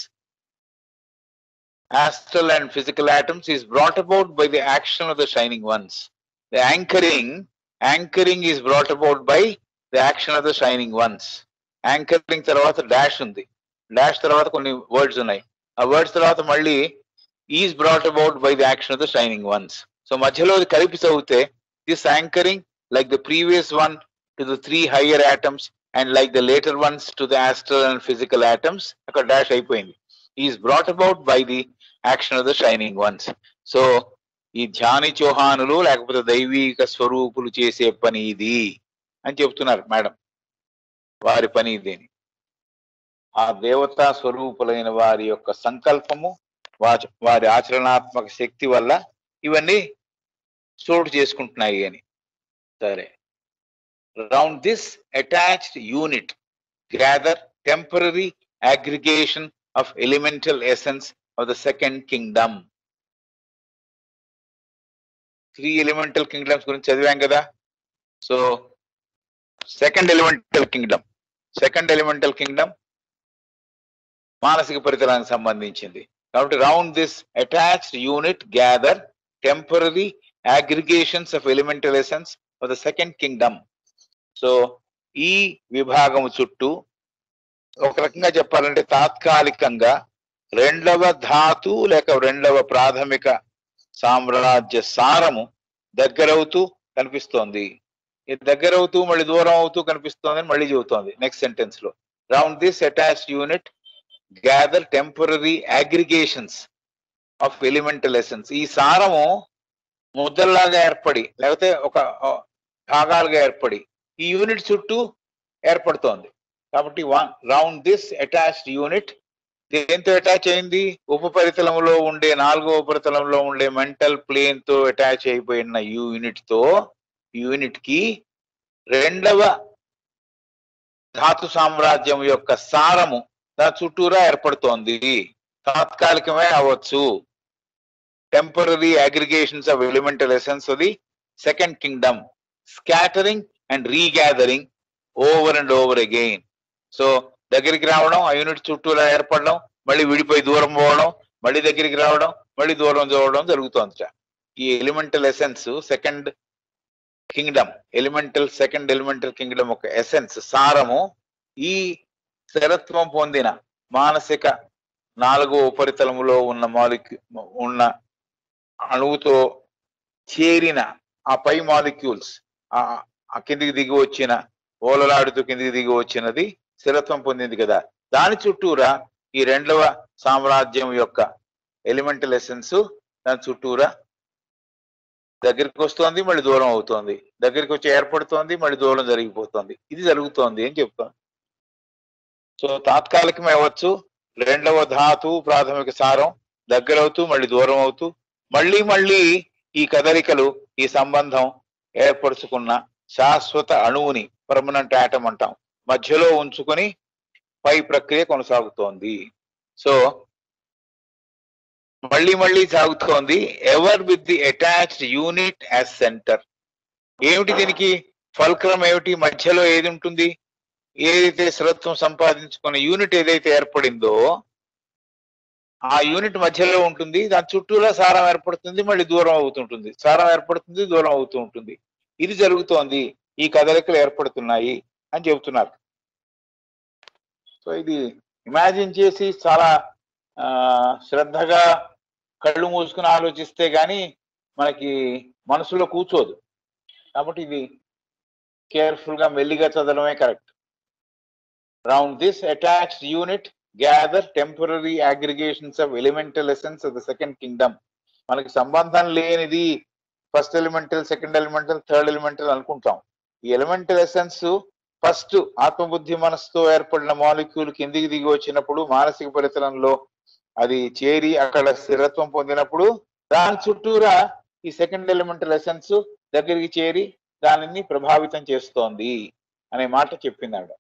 astral and physical atoms is brought about by the action of the shining ones. The anchoring anchoring is brought about by the action of the shining ones. Anchoring తర్వాత dash ఉంది, dash తర్వాత కొన్ని words ఉన్నాయి. ఆ words తర్వాత మళ్ళీ is brought about by the action of the shining ones. So మధ్యలో కలిపి చదివితే this anchoring like the previous one to the three higher atoms and like the later ones to the astral and physical atoms, అక్కడ dash అయిపోయింది. Is brought about by the action of the shining ones. So ఈ ధ్యాని చౌహానులు లేకపోతే దైవీక స్వరూపులు చేసే పని ఇది అని చెప్తున్నారు మేడం. వారి పని ఇదేని. ఆ దేవతా స్వరూపులైన వారి యొక్క సంకల్పము, వారి ఆచరణాత్మక శక్తి వల్ల ఇవన్నీ చోటు చేసుకుంటున్నాయి అని. సరే, round this attached unit gather temporary aggregation of elemental essence of the second kingdom. Three elemental kingdoms గురించి చదివాం కదా. So second elemental kingdom second elemental kingdom మానసిక పరితలానికి సంబంధించింది. కాబట్టి round this attached unit gather temporary aggregations of elemental essence of the second kingdom. So ఈ విభాగము చుట్టూ ఒక రకంగా చెప్పాలంటే తాత్కాలికంగా రెండవ ధాతు లేక రెండవ ప్రాథమిక సామ్రాజ్య సారము దగ్గరవుతూ కనిపిస్తోంది. దగ్గరవుతూ మళ్ళీ దూరం అవుతూ కనిపిస్తోంది అని మళ్ళీ చెబుతోంది నెక్స్ట్ సెంటెన్స్ లో. Round this attached unit gather temporary aggregations of elemental essence. ఈ సారము ముద్దల్లాగా ఏర్పడి లేకపోతే ఒక భాగాలుగా ఏర్పడి ఈ యూనిట్ చుట్టూ ఏర్పడుతోంది. కాబట్టి రౌండ్ దిస్ అటాచ్డ్ యూనిట్ దేంతో అటాచ్ అయింది? ఉపరితలంలో ఉండే నాలుగో ఉపరితలంలో ఉండే మెంటల్ ప్లేన్ తో అటాచ్ అయిపోయిన యూనిట్ తో యూనిట్ కి రెండవ ధాతు సామ్రాజ్యం యొక్క సారము దాని చుట్టూరా ఏర్పడుతోంది. తాత్కాలికమే అవ్వచ్చు. Temporary aggregations of elemental essence of the second kingdom, scattering and regathering over and over again. So దగ్గరికి రావడం, ఆ యూనిట్ చుట్టూరా ఏర్పడడం, మళ్ళీ విడిపోయి దూరం పోవడం, మళ్ళీ దగ్గరికి రావడం, మళ్ళీ దూరం చూడడం జరుగుతోంది. ఈ elemental essence second kingdom, elemental second elemental kingdom ఒక ఎసెన్స్ సారము ఈ స్థిరత్వం పొందిన మానసిక నాలుగో ఉపరితలములో ఉన్న మాలిక్యూ ఉన్న అణువుతో చేరిన ఆ పై మాలిక్యూల్స్, ఆ కిందికి దిగి వచ్చిన ఓలలాడుతూ కిందికి దిగి వచ్చినది స్థిరత్వం పొందింది కదా. దాని చుట్టూరా ఈ రెండవ సామ్రాజ్యం యొక్క ఎలిమెంటల్ ఎసెన్స్ దాని చుట్టూరా దగ్గరికి వస్తోంది, మళ్ళీ దూరం అవుతోంది, దగ్గరికి వచ్చి ఏర్పడుతోంది, మళ్ళీ దూరం జరిగిపోతుంది. ఇది జరుగుతోంది అని చెప్తాం. సో తాత్కాలికం అవ్వచ్చు. రెండవ ధాతు ప్రాథమిక సారం దగ్గరవుతూ మళ్ళీ దూరం అవుతూ మళ్ళీ మళ్ళీ ఈ కదలికలు, ఈ సంబంధం ఏర్పరచుకున్న శాశ్వత అణువుని పర్మనెంట్ ఆటం అంటాం. మధ్యలో ఉంచుకొని పై ప్రక్రియ కొనసాగుతోంది. సో మళ్ళీ మళ్ళీ సాగుతోంది. Ever with the attached unit as centre. ఏమిటి దీనికి ఫల్క్రమ్ ఏమిటి? మధ్యలో ఏది ఉంటుంది? ఏదైతే స్థిరత్వం సంపాదించుకున్న యూనిట్ ఏదైతే ఏర్పడిందో ఆ యూనిట్ మధ్యలో ఉంటుంది. దాని చుట్టూరా సారం ఏర్పడుతుంది, మళ్ళీ దూరం అవుతుంటుంది, సారం ఏర్పడుతుంది, దూరం అవుతూ ఉంటుంది. ఇది జరుగుతోంది, ఈ కదలికలు ఏర్పడుతున్నాయి అని చెబుతున్నారు. సో ఇది ఇమాజిన్ చేసి చాలా ఆ శ్రద్ధగా కళ్ళు మూసుకుని ఆలోచిస్తే గాని మనకి మనసులో కూర్చోదు. కాబట్టి ఇది కేర్ఫుల్ గా మెల్లిగా చదవడమే correct. Around this attached unit gather temporary aggregations of elemental essence of the second kingdom. మనకి సంబంధం లేనిది first elemental, second elemental, third elemental అనుకుంటాం. ఈ ఎలిమెంటల్ ఎసెన్స్ ఫస్ట్ ఆత్మబుద్ధి మనస్సుతో ఏర్పడిన మాలిక్యూల్ కిందికి దిగి వచ్చినప్పుడు మానసిక పరితలంలో అది చేరి అక్కడ స్థిరత్వం పొందినప్పుడు దాని చుట్టూరా ఈ సెకండ్ ఎలిమెంటల్ ఎసెన్స్ దగ్గరికి చేరి దానిని ప్రభావితం చేస్తోంది అనే మాట చెప్పింది ఆవిడ.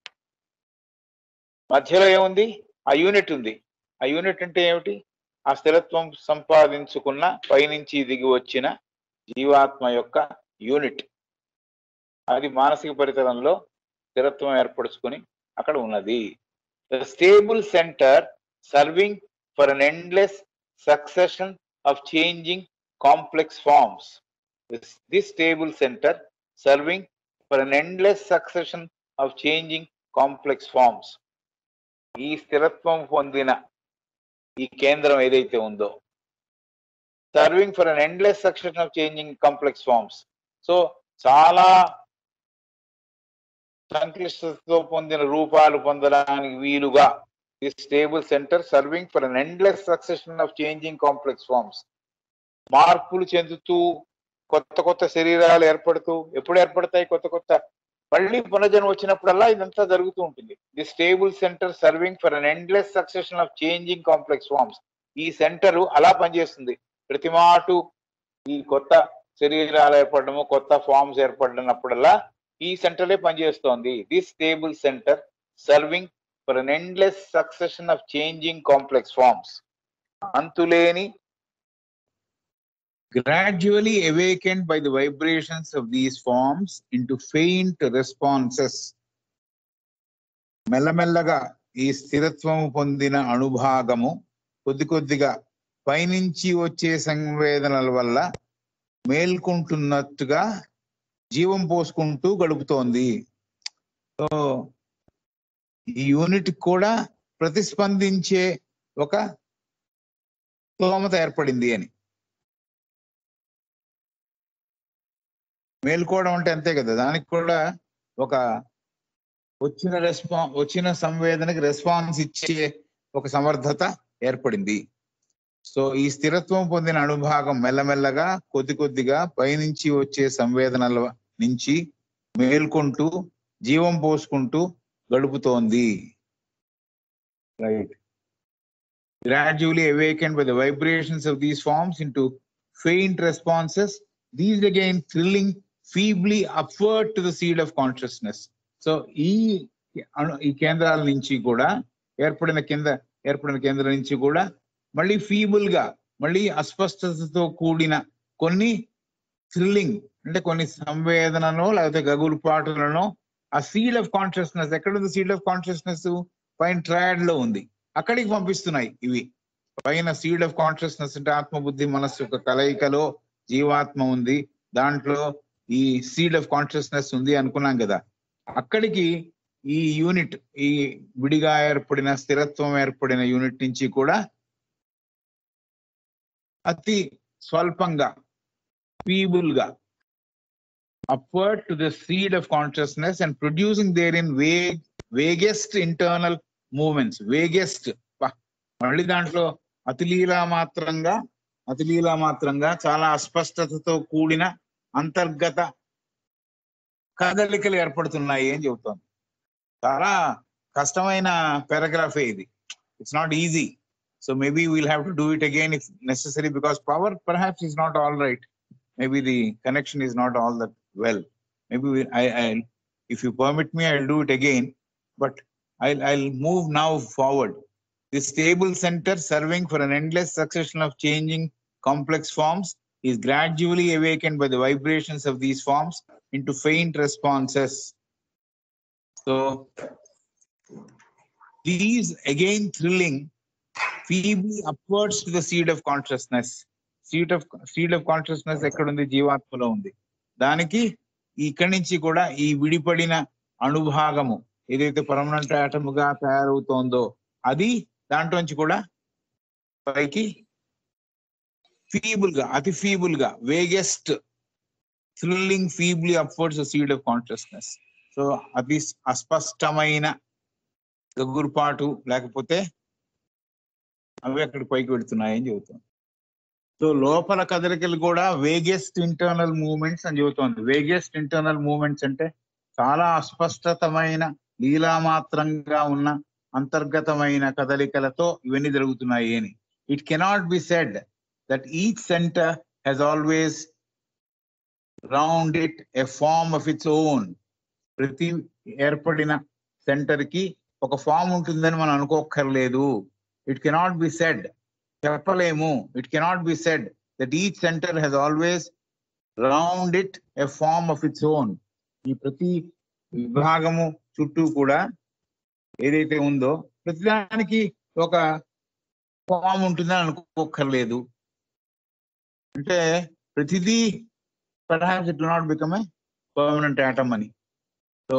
మధ్యలో ఏముంది? ఆ యూనిట్ ఉంది. ఆ యూనిట్ అంటే ఏమిటి? ఆ స్థిరత్వం సంపాదించుకున్న పైనుంచి దిగి వచ్చిన జీవాత్మ యొక్క యూనిట్. అది మానసిక పరితలంలో స్థిరత్వం ఏర్పరచుకొని అక్కడ ఉన్నది. The stable centre serving for an endless succession of changing complex forms. This stable centre serving for an endless succession of changing complex forms. ఈ స్థిరత్వం పొందిన ఈ కేంద్రం ఏదైతే ఉందో serving for an endless succession of changing complex forms. So చాలా సంక్లిష్టతతో పొందిన రూపాలు పొందడానికి వీలుగా ఈ stable centre serving for an endless succession of changing complex forms. మార్పులు చెందుతూ కొత్త కొత్త శరీరాలు ఏర్పడుతూ, ఎప్పుడు ఏర్పడతాయి కొత్త కొత్త, మళ్ళీ పునర్జన్మ వచ్చినప్పుడల్లా ఇదంతా జరుగుతూ ఉంటుంది. The stable centre serving for an endless succession of changing complex forms. ఈ సెంటర్ అలా పనిచేస్తుంది. ప్రతి మాటు ఈ కొత్త శరీరాలు ఏర్పడము, కొత్త ఫార్మ్స్ ఏర్పడినప్పుడల్లా ఈ సెంటరే పనిచేస్తోంది. The stable centre serving for an endless succession of changing complex forms. అంతులేని gradually awakened by the vibrations of these forms into faint responses. మెల్లమెల్లగా ఈ స్థిరత్వం పొందిన అణుభాగము కొద్ది కొద్దిగా పైనుంచి వచ్చే సంవేదనల వల్ల మేల్కొంటున్నట్టుగా జీవం పోసుకుంటూ గడుపుతోంది. సో ఈ యూనిట్ కూడా ప్రతిస్పందించే ఒక స్తోమత ఏర్పడింది అని. మేల్కోవడం అంటే అంతే కదా, దానికి కూడా ఒక వచ్చిన రెస్పా వచ్చిన సంవేదనకి రెస్పాన్స్ ఇచ్చే ఒక సమర్థత ఏర్పడింది. సో ఈ స్థిరత్వం పొందిన అణుభాగం మెల్లమెల్లగా కొద్ది కొద్దిగా పైనుంచి వచ్చే సంవేదనల నుంచి మేల్కొంటూ జీవం పోసుకుంటూ గడుపుతోంది. Right. Gradually awakened by the vibrations of these forms into faint responses, these again thrilling feebly upward to the seed of consciousness. So ఈ ఈ కేంద్రాల నుంచి కూడా ఏర్పడిన కింద ఏర్పడిన కేంద్రం నుంచి కూడా మళ్ళీ ఫీబుల్ గా మళ్ళీ అస్పష్టతతో కూడిన కొన్ని థ్రిల్లింగ్ అంటే కొన్ని సంవేదనలో లేకపోతే గగులుపాటులను ఆ సీడ్ ఆఫ్ కాన్షియస్నెస్, ఎక్కడుంది సీడ్ ఆఫ్ కాన్షియస్నెస్? పైన ట్రయాడ్ లో ఉంది, అక్కడికి పంపిస్తున్నాయి ఇవి. పైన సీడ్ ఆఫ్ కాన్షియస్నెస్ అంటే ఆత్మబుద్ధి మనస్సు యొక్క కలయికలో జీవాత్మ ఉంది, దాంట్లో ఈ సీడ్ ఆఫ్ కాన్షియస్నెస్ ఉంది అనుకున్నాం కదా. అక్కడికి ఈ యూనిట్, ఈ విడిగా ఏర్పడిన స్థిరత్వం ఏర్పడిన యూనిట్ నుంచి కూడా అతి స్వల్పంగా ఫీబుల్ గా upward to the seed of consciousness and producing therein vague, vaguest internal movements. Vaguest, మళ్ళీ దాంట్లో అతిలీలా మాత్రంగా అతిలీలా మాత్రంగా చాలా అస్పష్టతతో కూడిన అంతర్గత కదలికలు ఏర్పడుతున్నాయి అని చెబుతోంది. చాలా కష్టమైన పారాగ్రాఫే ఇది. It's not easy. So maybe we'll have to do it again if necessary, because power perhaps is not all right. Maybe the connection is not all that well. Maybe we, I, I'll, if you permit me, I'll do it again. But I'll, I'll move now forward. This stable center, serving for an endless succession of changing complex forms, is gradually awakened by the vibrations of these forms into faint responses. So these again thrilling feebly upwards to the seed of consciousness. Seat of seed of consciousness ఎక్కడుంది? జీవాత్మలో ఉంది. దానికి ఇక్కడి నుంచి కూడా ఈ విడిపడిన అణుభాగము ఏదైతే permanent atom గా తయారవుతోందో అది దాంట్లోంచి కూడా పైకి ఫీబుల్ గా, అతి ఫీబుల్ గా, vaguest thrilling feebly upwards seed of consciousness. So అతి అస్పష్టమైన దగ్గురుపాటు లేకపోతే అవి అక్కడికి పైకి వెళుతున్నాయని చెబుతుంది. సో లోపల కదలికలు కూడా వేగెస్ట్ ఇంటర్నల్ మూవ్మెంట్స్ అని చెబుతోంది. వేగెస్ట్ ఇంటర్నల్ మూవ్మెంట్స్ అంటే చాలా అస్పష్టతమైన లీలామాత్రంగా ఉన్న అంతర్గతమైన కదలికలతో ఇవన్నీ జరుగుతున్నాయి అని. It cannot be said that each centre has always round it a form of its own. ప్రతి ఏర్పడిన సెంటర్ కి ఒక ఫామ్ ఉంటుందని మనం అనుకోక్కర్లేదు. ఇట్ కెనాట్ బి సెడ్, చెప్పలేము. It cannot be said that each centre has always round it a form of its own. ఈ ప్రతి విభాగము చుట్టూ కూడా ఏదైతే ఉందో ప్రతిదానికి ఒక ఫామ్ ఉంటుందని అనుకోక్కర్లేదు. అంటే ప్రతిదీ perhaps it will not become a permanent atom అని. So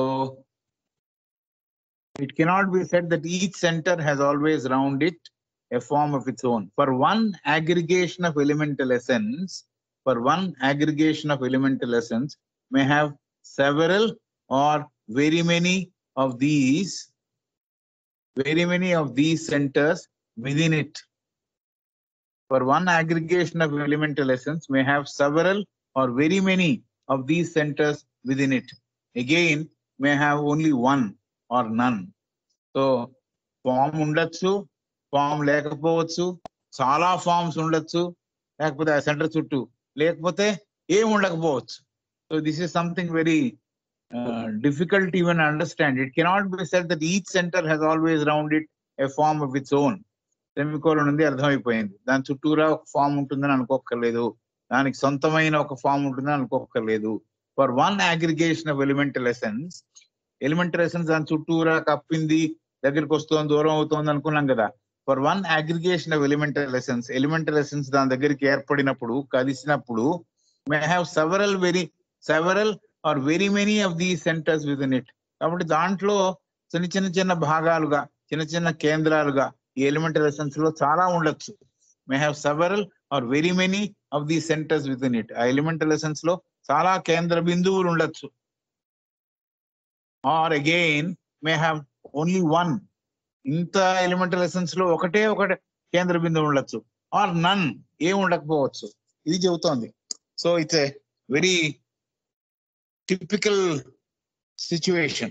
it cannot be said that each center has always round it a form of its own. For one aggregation of elemental essence, for one aggregation of elemental essence may have several or very many of these, very many of these centers within it. For one aggregation of elemental essence may have several or very many of these centers within it. Again, may have only one or none. So form ఉండొచ్చు, form లేకపోవచ్చు, చాలా forms ఉండొచ్చు, లేకపోతే ఆ centre చుట్టూ, లేకపోతే ఏం ఉండకపోవచ్చు. So this is something very difficult even understand. It cannot be said that each centre has always round it a form of its own. Semicolon ఉంది, అర్థమైపోయింది. దాని చుట్టూరా ఒక ఫామ్ ఉంటుందని అనుకోక్కర్లేదు, దానికి సొంతమైన ఒక ఫామ్ ఉంటుందని అనుకోక్కర్లేదు. For one aggregation of elemental essence, elemental essence దాని చుట్టూరా కప్పింది, దగ్గరికి వస్తుంది, దూరం అవుతుంది అనుకున్నాం కదా. For one aggregation of elemental essence, elemental essence దాని దగ్గరికి ఏర్పడినప్పుడు, కలిసినప్పుడు, may have several very several or very many of the centres within it. కాబట్టి దాంట్లో చిన్న చిన్న చిన్న భాగాలుగా, చిన్న చిన్న కేంద్రాలుగా ఈ ఎలిమెంటల్ ఎసెన్స్ లో చాలా ఉండొచ్చు. May have several or very many of the centres within it. ఆ ఎలిమెంటల్ ఎసెన్స్ లో చాలా కేంద్ర బిందువులు ఉండొచ్చు. Or again may have only one. ఇంత ఎలిమెంటల్ ఎసెన్స్ లో ఒకటే ఒకటి కేంద్ర బిందువు ఉండొచ్చు. ఆర్ నన్, ఏం ఉండకపోవచ్చు. ఇది చెబుతోంది. So it's a very typical situation.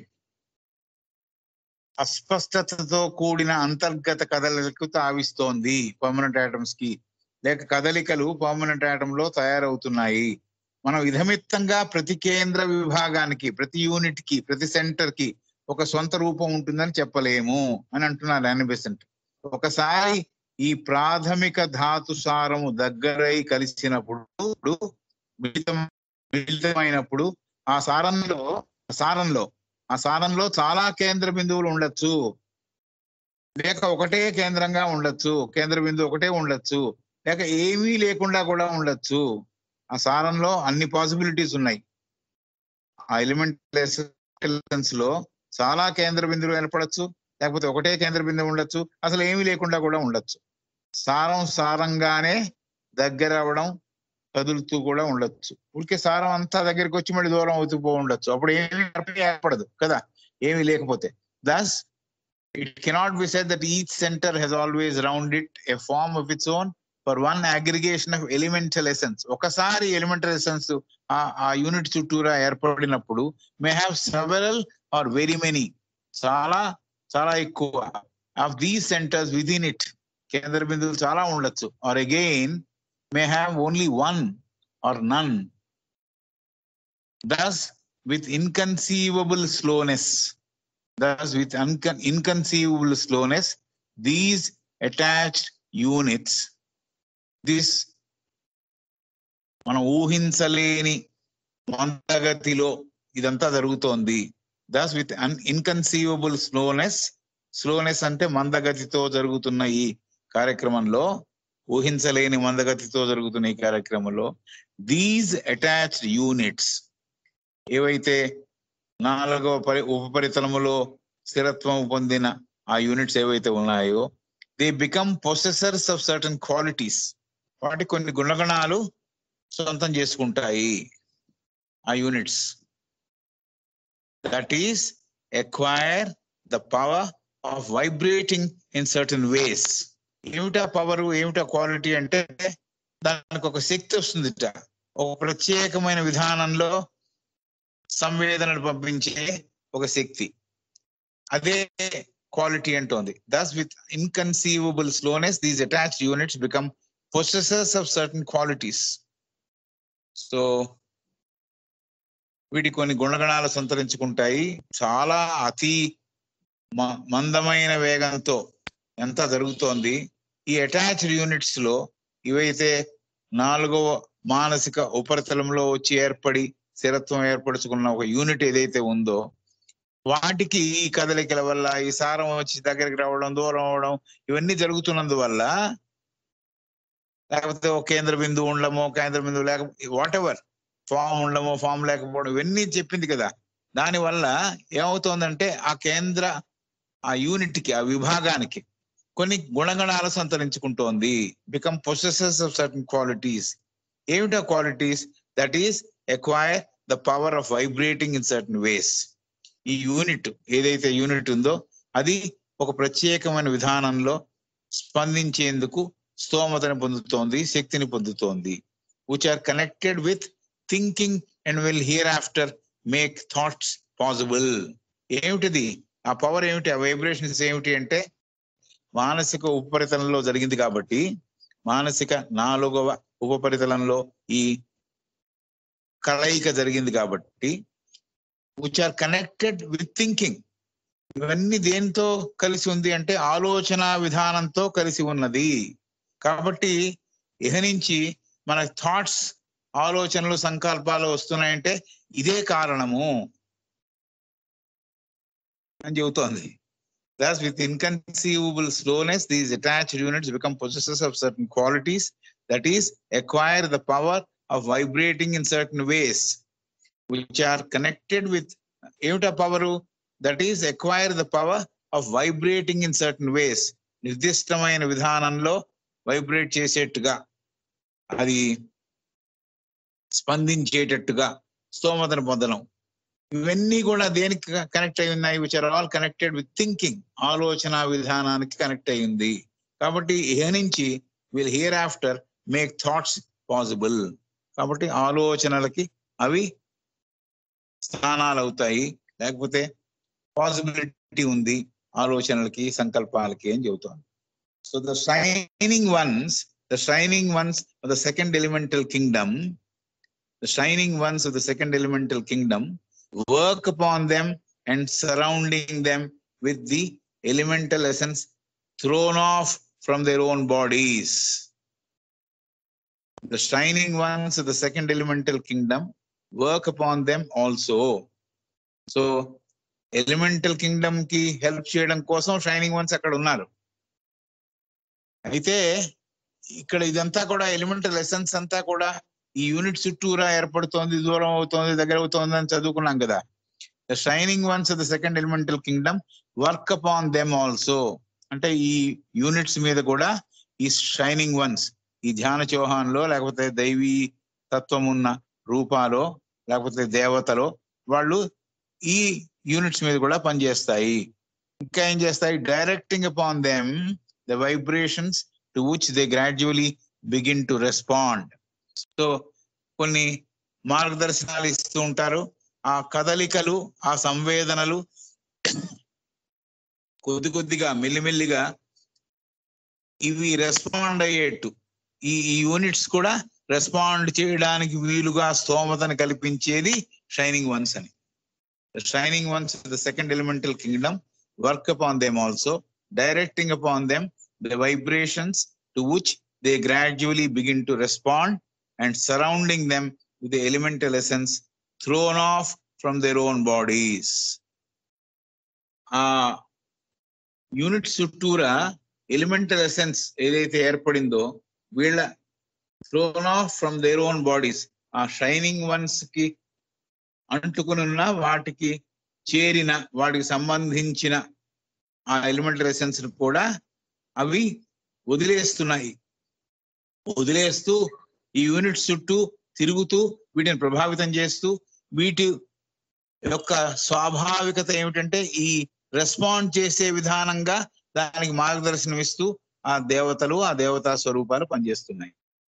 అస్పష్టతతో కూడిన అంతర్గత కదలికలకు తావిస్తోంది పర్మనెంట్ ఆటమ్స్ కి, లేక కదలికలు పర్మనెంట్ ఆటమ్ లో తయారవుతున్నాయి. మనం ఇదమిత్తంగా ప్రతి కేంద్ర విభాగానికి, ప్రతి యూనిట్ కి, ప్రతి సెంటర్ కి ఒక సొంత రూపం ఉంటుందని చెప్పలేము అని అంటున్నారు యానీ బెసెంట్. ఒకసారి ఈ ప్రాథమిక ధాతు సారము దగ్గరై కలిసినప్పుడు, మిళితం మిళితమైనప్పుడు ఆ సారంలో సారంలో ఆ సారంలో చాలా కేంద్ర బిందువులు ఉండొచ్చు, లేక ఒకటే కేంద్రంగా ఉండొచ్చు, కేంద్ర బిందువు ఒకటే ఉండొచ్చు, లేక ఏమీ లేకుండా కూడా ఉండొచ్చు. ఆ సారంలో అన్ని పాసిబిలిటీస్ ఉన్నాయి. ఆ ఎలిమెంటల్ లో చాలా కేంద్ర బిందువులు ఏర్పడచ్చు, లేకపోతే ఒకటే కేంద్ర బిందువు ఉండొచ్చు, అసలు ఏమీ లేకుండా కూడా ఉండొచ్చు. సారం సారంగానే దగ్గర అవ్వడం, కదులుతూ కూడా ఉండొచ్చు. ఊరికే సారం అంతా దగ్గరికి వచ్చి మళ్ళీ దూరం అవుతూ పో ఉండొచ్చు. అప్పుడు ఏమీ ఏర్పడదు కదా, ఏమీ లేకపోతే. Thus It cannot be said that each center has always around it a form of its own for one aggregation of elemental essence. ఒకసారి elemental essence ఆ యూనిట్ చుట్టూరా ఏర్పడినప్పుడు may have several or very many, చాలా చాలా ఎక్కువ of these centres within it, కేంద్ర బిందువులు చాలా ఉండొచ్చు. Or again may have only one or none. thus with inconceivable slowness thus with uncon- inconceivable slowness these attached units, this మనం ఊహించలేని మందగతిలో ఇదంతా జరుగుతోంది. thus with un- inconceivable slowness, slowness అంటే మందగతితో జరుగుతున్న ఈ కార్యక్రమంలో, ఊహించలేని మందగతితో జరుగుతున్న ఈ కార్యక్రమంలో these attached units, ఏవైతే నాలుగవ పరి ఉపరితలములో స్థిరత్వం పొందిన ఆ యూనిట్స్ ఏవైతే ఉన్నాయో, they become possessors of certain qualities, వాటి కొన్ని గుణగణాలు సొంతం చేసుకుంటాయి ఆ units. That is acquire the power of vibrating in certain ways. ఏమిటా పవర్, ఏమిటా క్వాలిటీ అంటే దానికి ఒక శక్తి వస్తుందిట, ఒక ప్రత్యేకమైన విధానంలో సంవేదనలు పంపించే ఒక శక్తి, అదే క్వాలిటీ అంటోంది. thus with inconceivable slowness these attached units become possessors of certain qualities. So వీటి కొన్ని గుణగణాలు సంతరించుకుంటాయి. చాలా అతి మందమైన వేగంతో ఎంత జరుగుతోంది ఈ అటాచ్డ్ యూనిట్స్ లో. ఇవైతే నాలుగవ మానసిక ఉపరితలంలో వచ్చి ఏర్పడి స్థిరత్వం ఏర్పరచుకున్న ఒక యూనిట్ ఏదైతే ఉందో, వాటికి ఈ కదలికల వల్ల, ఈ సారం వచ్చి దగ్గరికి రావడం, దూరం అవడం, ఇవన్నీ జరుగుతున్నందువల్ల, లేకపోతే ఒక కేంద్ర బిందువు ఉండడమో, కేంద్ర బిందువు లేక వాట్ ఎవర్, ఫామ్ ఉండడమో, ఫామ్ లేకపోవడం, ఇవన్నీ చెప్పింది కదా. దానివల్ల ఏమవుతోందంటే ఆ కేంద్ర ఆ యూనిట్ కి, ఆ విభాగానికి కొన్ని గుణగణాలు సంతరించుకుంటోంది. Become possessors of certain qualities. ఏమిటా qualities? That is acquire the power of vibrating in certain ways. ఈ యూనిట్ ఏదైతే యూనిట్ ఉందో అది ఒక ప్రత్యేకమైన విధానంలో స్పందించేందుకు స్తోమతను పొందుతోంది, శక్తిని పొందుతోంది. which are connected with thinking and will hereafter make thoughts possible. ఏమిటిది ఆ పవర్? ఏమిటి ఆ వైబ్రేషన్స్? ఏమిటి అంటే మానసిక ఉపరితలంలో జరిగింది కాబట్టి, మానసిక నాలుగవ ఉపరితలంలో ఈ కలయిక జరిగింది కాబట్టి, which are connected with thinking. ఇవన్నీ దేంతో కలిసి ఉంది అంటే ఆలోచన విధానంతో కలిసి ఉన్నది. కాబట్టి ఇహ నుంచి మన థాట్స్, ఆలోచనలు, సంకల్పాలు వస్తున్నాయంటే ఇదే కారణము అని చెబుతోంది. thus with inconceivable slowness these attached units become possessors of certain qualities, that is acquire the power of vibrating in certain ways, which are connected with ఏమిటా power? That is acquire the power of vibrating in certain ways. నిర్దిష్టమైన విధానంలో vibrate చేసేట్టుగా, అది స్పందించేటట్టుగా స్తోమతను పొందడం. ఇవన్నీ కూడా దేనికి connect అయి ఉన్నాయి? Which are all connected with thinking. ఆలోచన విధానానికి కనెక్ట్ అయింది. కాబట్టి ఇహ నుంచి will hereafter make thoughts possible. కాబట్టి ఆలోచనలకి అవి స్థానాలు అవుతాయి, లేకపోతే పాసిబిలిటీ ఉంది ఆలోచనలకి, సంకల్పాలకి అని చెబుతాను. So the shining ones the shining ones of the second elemental kingdom the shining ones of the second elemental kingdom work upon them and surrounding them with the elemental essence thrown off from their own bodies. The shining ones of the second elemental kingdom work upon them also. So elemental kingdom ki help చేయడం కోసం shining once అక్కడ ఉన్నారు. అయితే ఇక్కడ ఇదంతా కూడా elemental essence అంతా కూడా ఈ యూనిట్ చుట్టూరా ఏర్పడుతోంది, దూరం అవుతోంది, దగ్గర అవుతోంది అని చదువుకున్నాం కదా. The shining ones of the second elemental kingdom work upon them also. అంటే ఈ యూనిట్స్ మీద కూడా ఈ షైనింగ్ వన్స్, ఈ ధ్యాన చౌహాన్లో లేకపోతే దైవీ తత్వం ఉన్న రూపాలో లేకపోతే దేవతలో వాళ్ళు ఈ యూనిట్స్ మీద కూడా పనిచేస్తాయి. ఇంకా ఏం చేస్తాయి? Directing upon them the vibrations to which they gradually begin to respond. So కొన్ని మార్గదర్శనాలు ఇస్తూ ఉంటారు. ఆ కదలికలు, ఆ సంవేదనలు కొద్ది కొద్దిగా మెల్లిమెల్లిగా ఇవి రెస్పాండ్ అయ్యేట్టు ఈ యూనిట్స్ కూడా రెస్పాండ్ చేయడానికి వీలుగా స్తోమతను కల్పించేది షైనింగ్ వన్స్ అని. Shining ones the second elemental kingdom work upon them also, directing upon them the vibrations to which they gradually begin to respond and surrounding them with the elemental essence thrown off from their own bodies. ఆ unit చుట్టూరా elemental essence ఏదైతే ఏర్పడిందో వీళ్ళ thrown off from their own bodies, ఆ shining ones కి అంటుకుని ఉన్న వాటికి చేరిన వాటికి సంబంధించిన ఆ ఎలిమెంటల్ ఎసెన్స్ కూడా అవి వదిలేస్తున్నాయి. వదిలేస్తూ ఈ యూనిట్స్ చుట్టూ తిరుగుతూ వీటిని ప్రభావితం చేస్తూ వీటి యొక్క స్వాభావికత ఏమిటంటే ఈ రెస్పాండ్ చేసే విధానంగా దానికి మార్గదర్శనం ఇస్తూ ఆ దేవతలు, ఆ దేవతా స్వరూపాలు పనిచేస్తున్నాయి.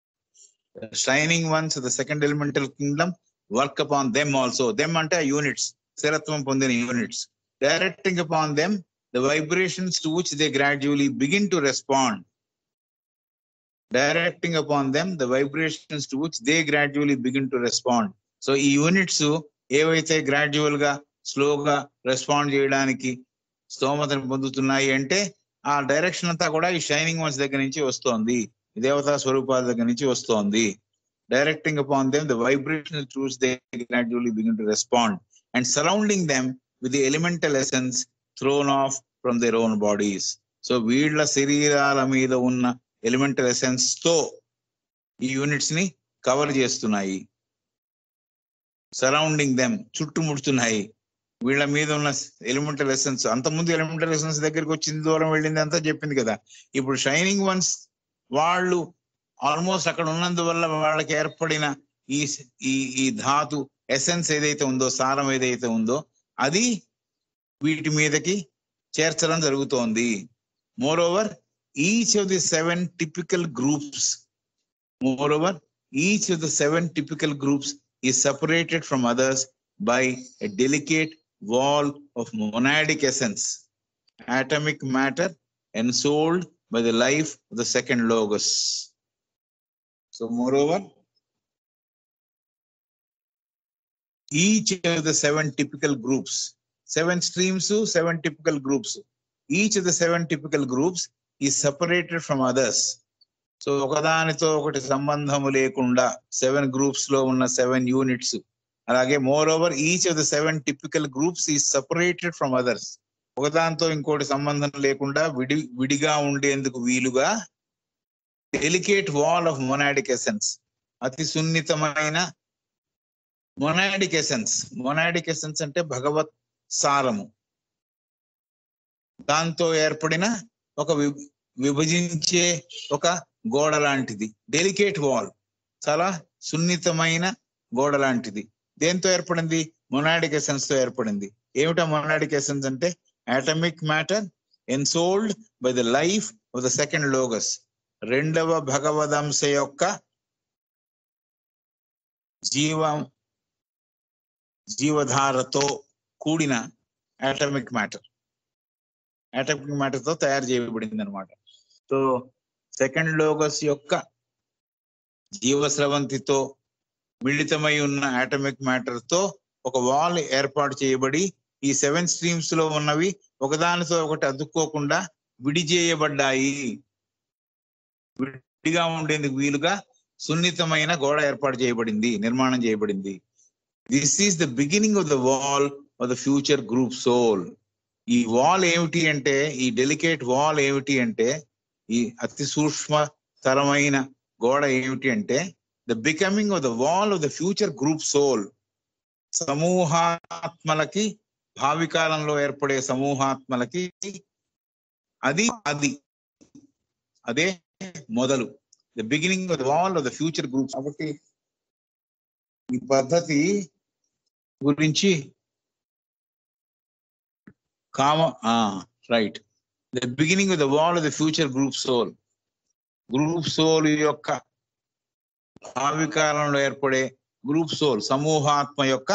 Shining ones the second elemental kingdom work upon them also. Them అంటే యూనిట్స్, స్థిరత్వం పొందిన units. Directing upon them the vibrations to which they gradually begin to respond. Directing upon them the vibrations to which they gradually begin to respond. So ఈ units ఏవైతే gradual గా స్లోగా respond చేయడానికి స్తోమతను పొందుతున్నాయి అంటే ఆ డైరెక్షన్ అంతా కూడా ఈ షైనింగ్ వన్స్ దగ్గర నుంచి వస్తోంది, దేవతా స్వరూపాల దగ్గర నుంచి వస్తోంది. Directing upon them the vibrational truths they gradually begin to respond and surrounding them with the elemental essence thrown off from their own bodies. So వీళ్ళ శరీరాల మీద ఉన్న ఎలిమెంటల్ ఎసెన్స్ తో ఈ యూనిట్స్ ని కవర్ చేస్తున్నాయి. సరౌండింగ్ దెమ్, చుట్టుముడుతున్నాయి. వీళ్ళ మీద ఉన్న ఎలిమెంటల్ ఎసెన్స్, అంతకుముందు ఎలిమెంటల్ ఎసెన్స్ దగ్గరికి వచ్చింది, దూరం వెళ్ళింది అంతా చెప్పింది కదా. ఇప్పుడు షైనింగ్ వన్స్ వాళ్ళు ఆల్మోస్ట్ అక్కడ ఉన్నందువల్ల వాళ్ళకి ఏర్పడిన ఈ ఈ ధాతు ఎసెన్స్ ఏదైతే ఉందో, సారం ఏదైతే ఉందో అది వీటి మీదకి చేర్చడం జరుగుతోంది. Moreover each of the seven typical groups moreover each of the seven typical groups is separated from others by a delicate wall of monadic essence, atomic matter ensouled by the life of the second logos. So moreover, each of the seven typical groups, seven streams, seven typical groups, each of the seven typical groups is separated from others. So ఒకదానితో ఒకటి సంబంధము లేకుండా seven groups లో ఉన్న seven units, అలాగే moreover each of the seven typical groups is separated from others. ఒకదానితో ఇంకోటి సంబంధం లేకుండా విడి విడిగా ఉండేందుకు వీలుగా delicate wall of monadic essence, అతి సున్నితమైన మొనాడిక్ ఎసెన్స్. మొనాడిక్ ఎసెన్స్ అంటే భగవత్ సారము, దాంతో ఏర్పడిన ఒక విభజించే ఒక గోడ లాంటిది. డెలికేట్ వాల్, చాలా సున్నితమైన గోడ లాంటిది. దేంతో ఏర్పడింది? మొనాడిక్ ఎసెన్స్ తో ఏర్పడింది. ఏమిటా మొనాడిక్ ఎసెన్స్ అంటే? Atomic matter ensouled by the life of the second logos, రెండవ భగవదంశ యొక్క జీవ జీవధారతో కూడిన అటామిక్ మ్యాటర్, అటామిక్ మ్యాటర్ తో తయారు చేయబడింది అనమాట. సో సెకండ్ లోగస్ యొక్క జీవస్రవంతితో మిళితమై ఉన్న అటామిక్ మ్యాటర్ తో ఒక వాల్ ఏర్పాటు చేయబడి ఈ సెవెన్ స్ట్రీమ్స్ లో ఉన్నవి ఒకదానితో ఒకటి అతుక్కోకుండా విడిచేయబడ్డాయి. విడిగా ఉండేందుకు వీలుగా సున్నితమైన గోడ ఏర్పాటు చేయబడింది, నిర్మాణం చేయబడింది. This is the beginning of the wall of the future group soul. ఈ వాల్ ఏమిటి అంటే, ఈ డెలికేట్ వాల్ ఏమిటి అంటే, ఈ అతి సూక్ష్మతరమైన గోడ ఏమిటి అంటే the becoming of the wall of the future group soul. సమూహాత్మలకి, భావి కాలంలో ఏర్పడే సమూహాత్మలకి అది అది అదే మొదలు. The beginning of the wall of the future group. కాబట్టి ఈ పద్ధతి గురించి కామ right. The beginning of the wall of the future group soul. Group soul యొక్క భావి కాలంలో ఏర్పడే గ్రూప్ సోల్ సమూహాత్మ యొక్క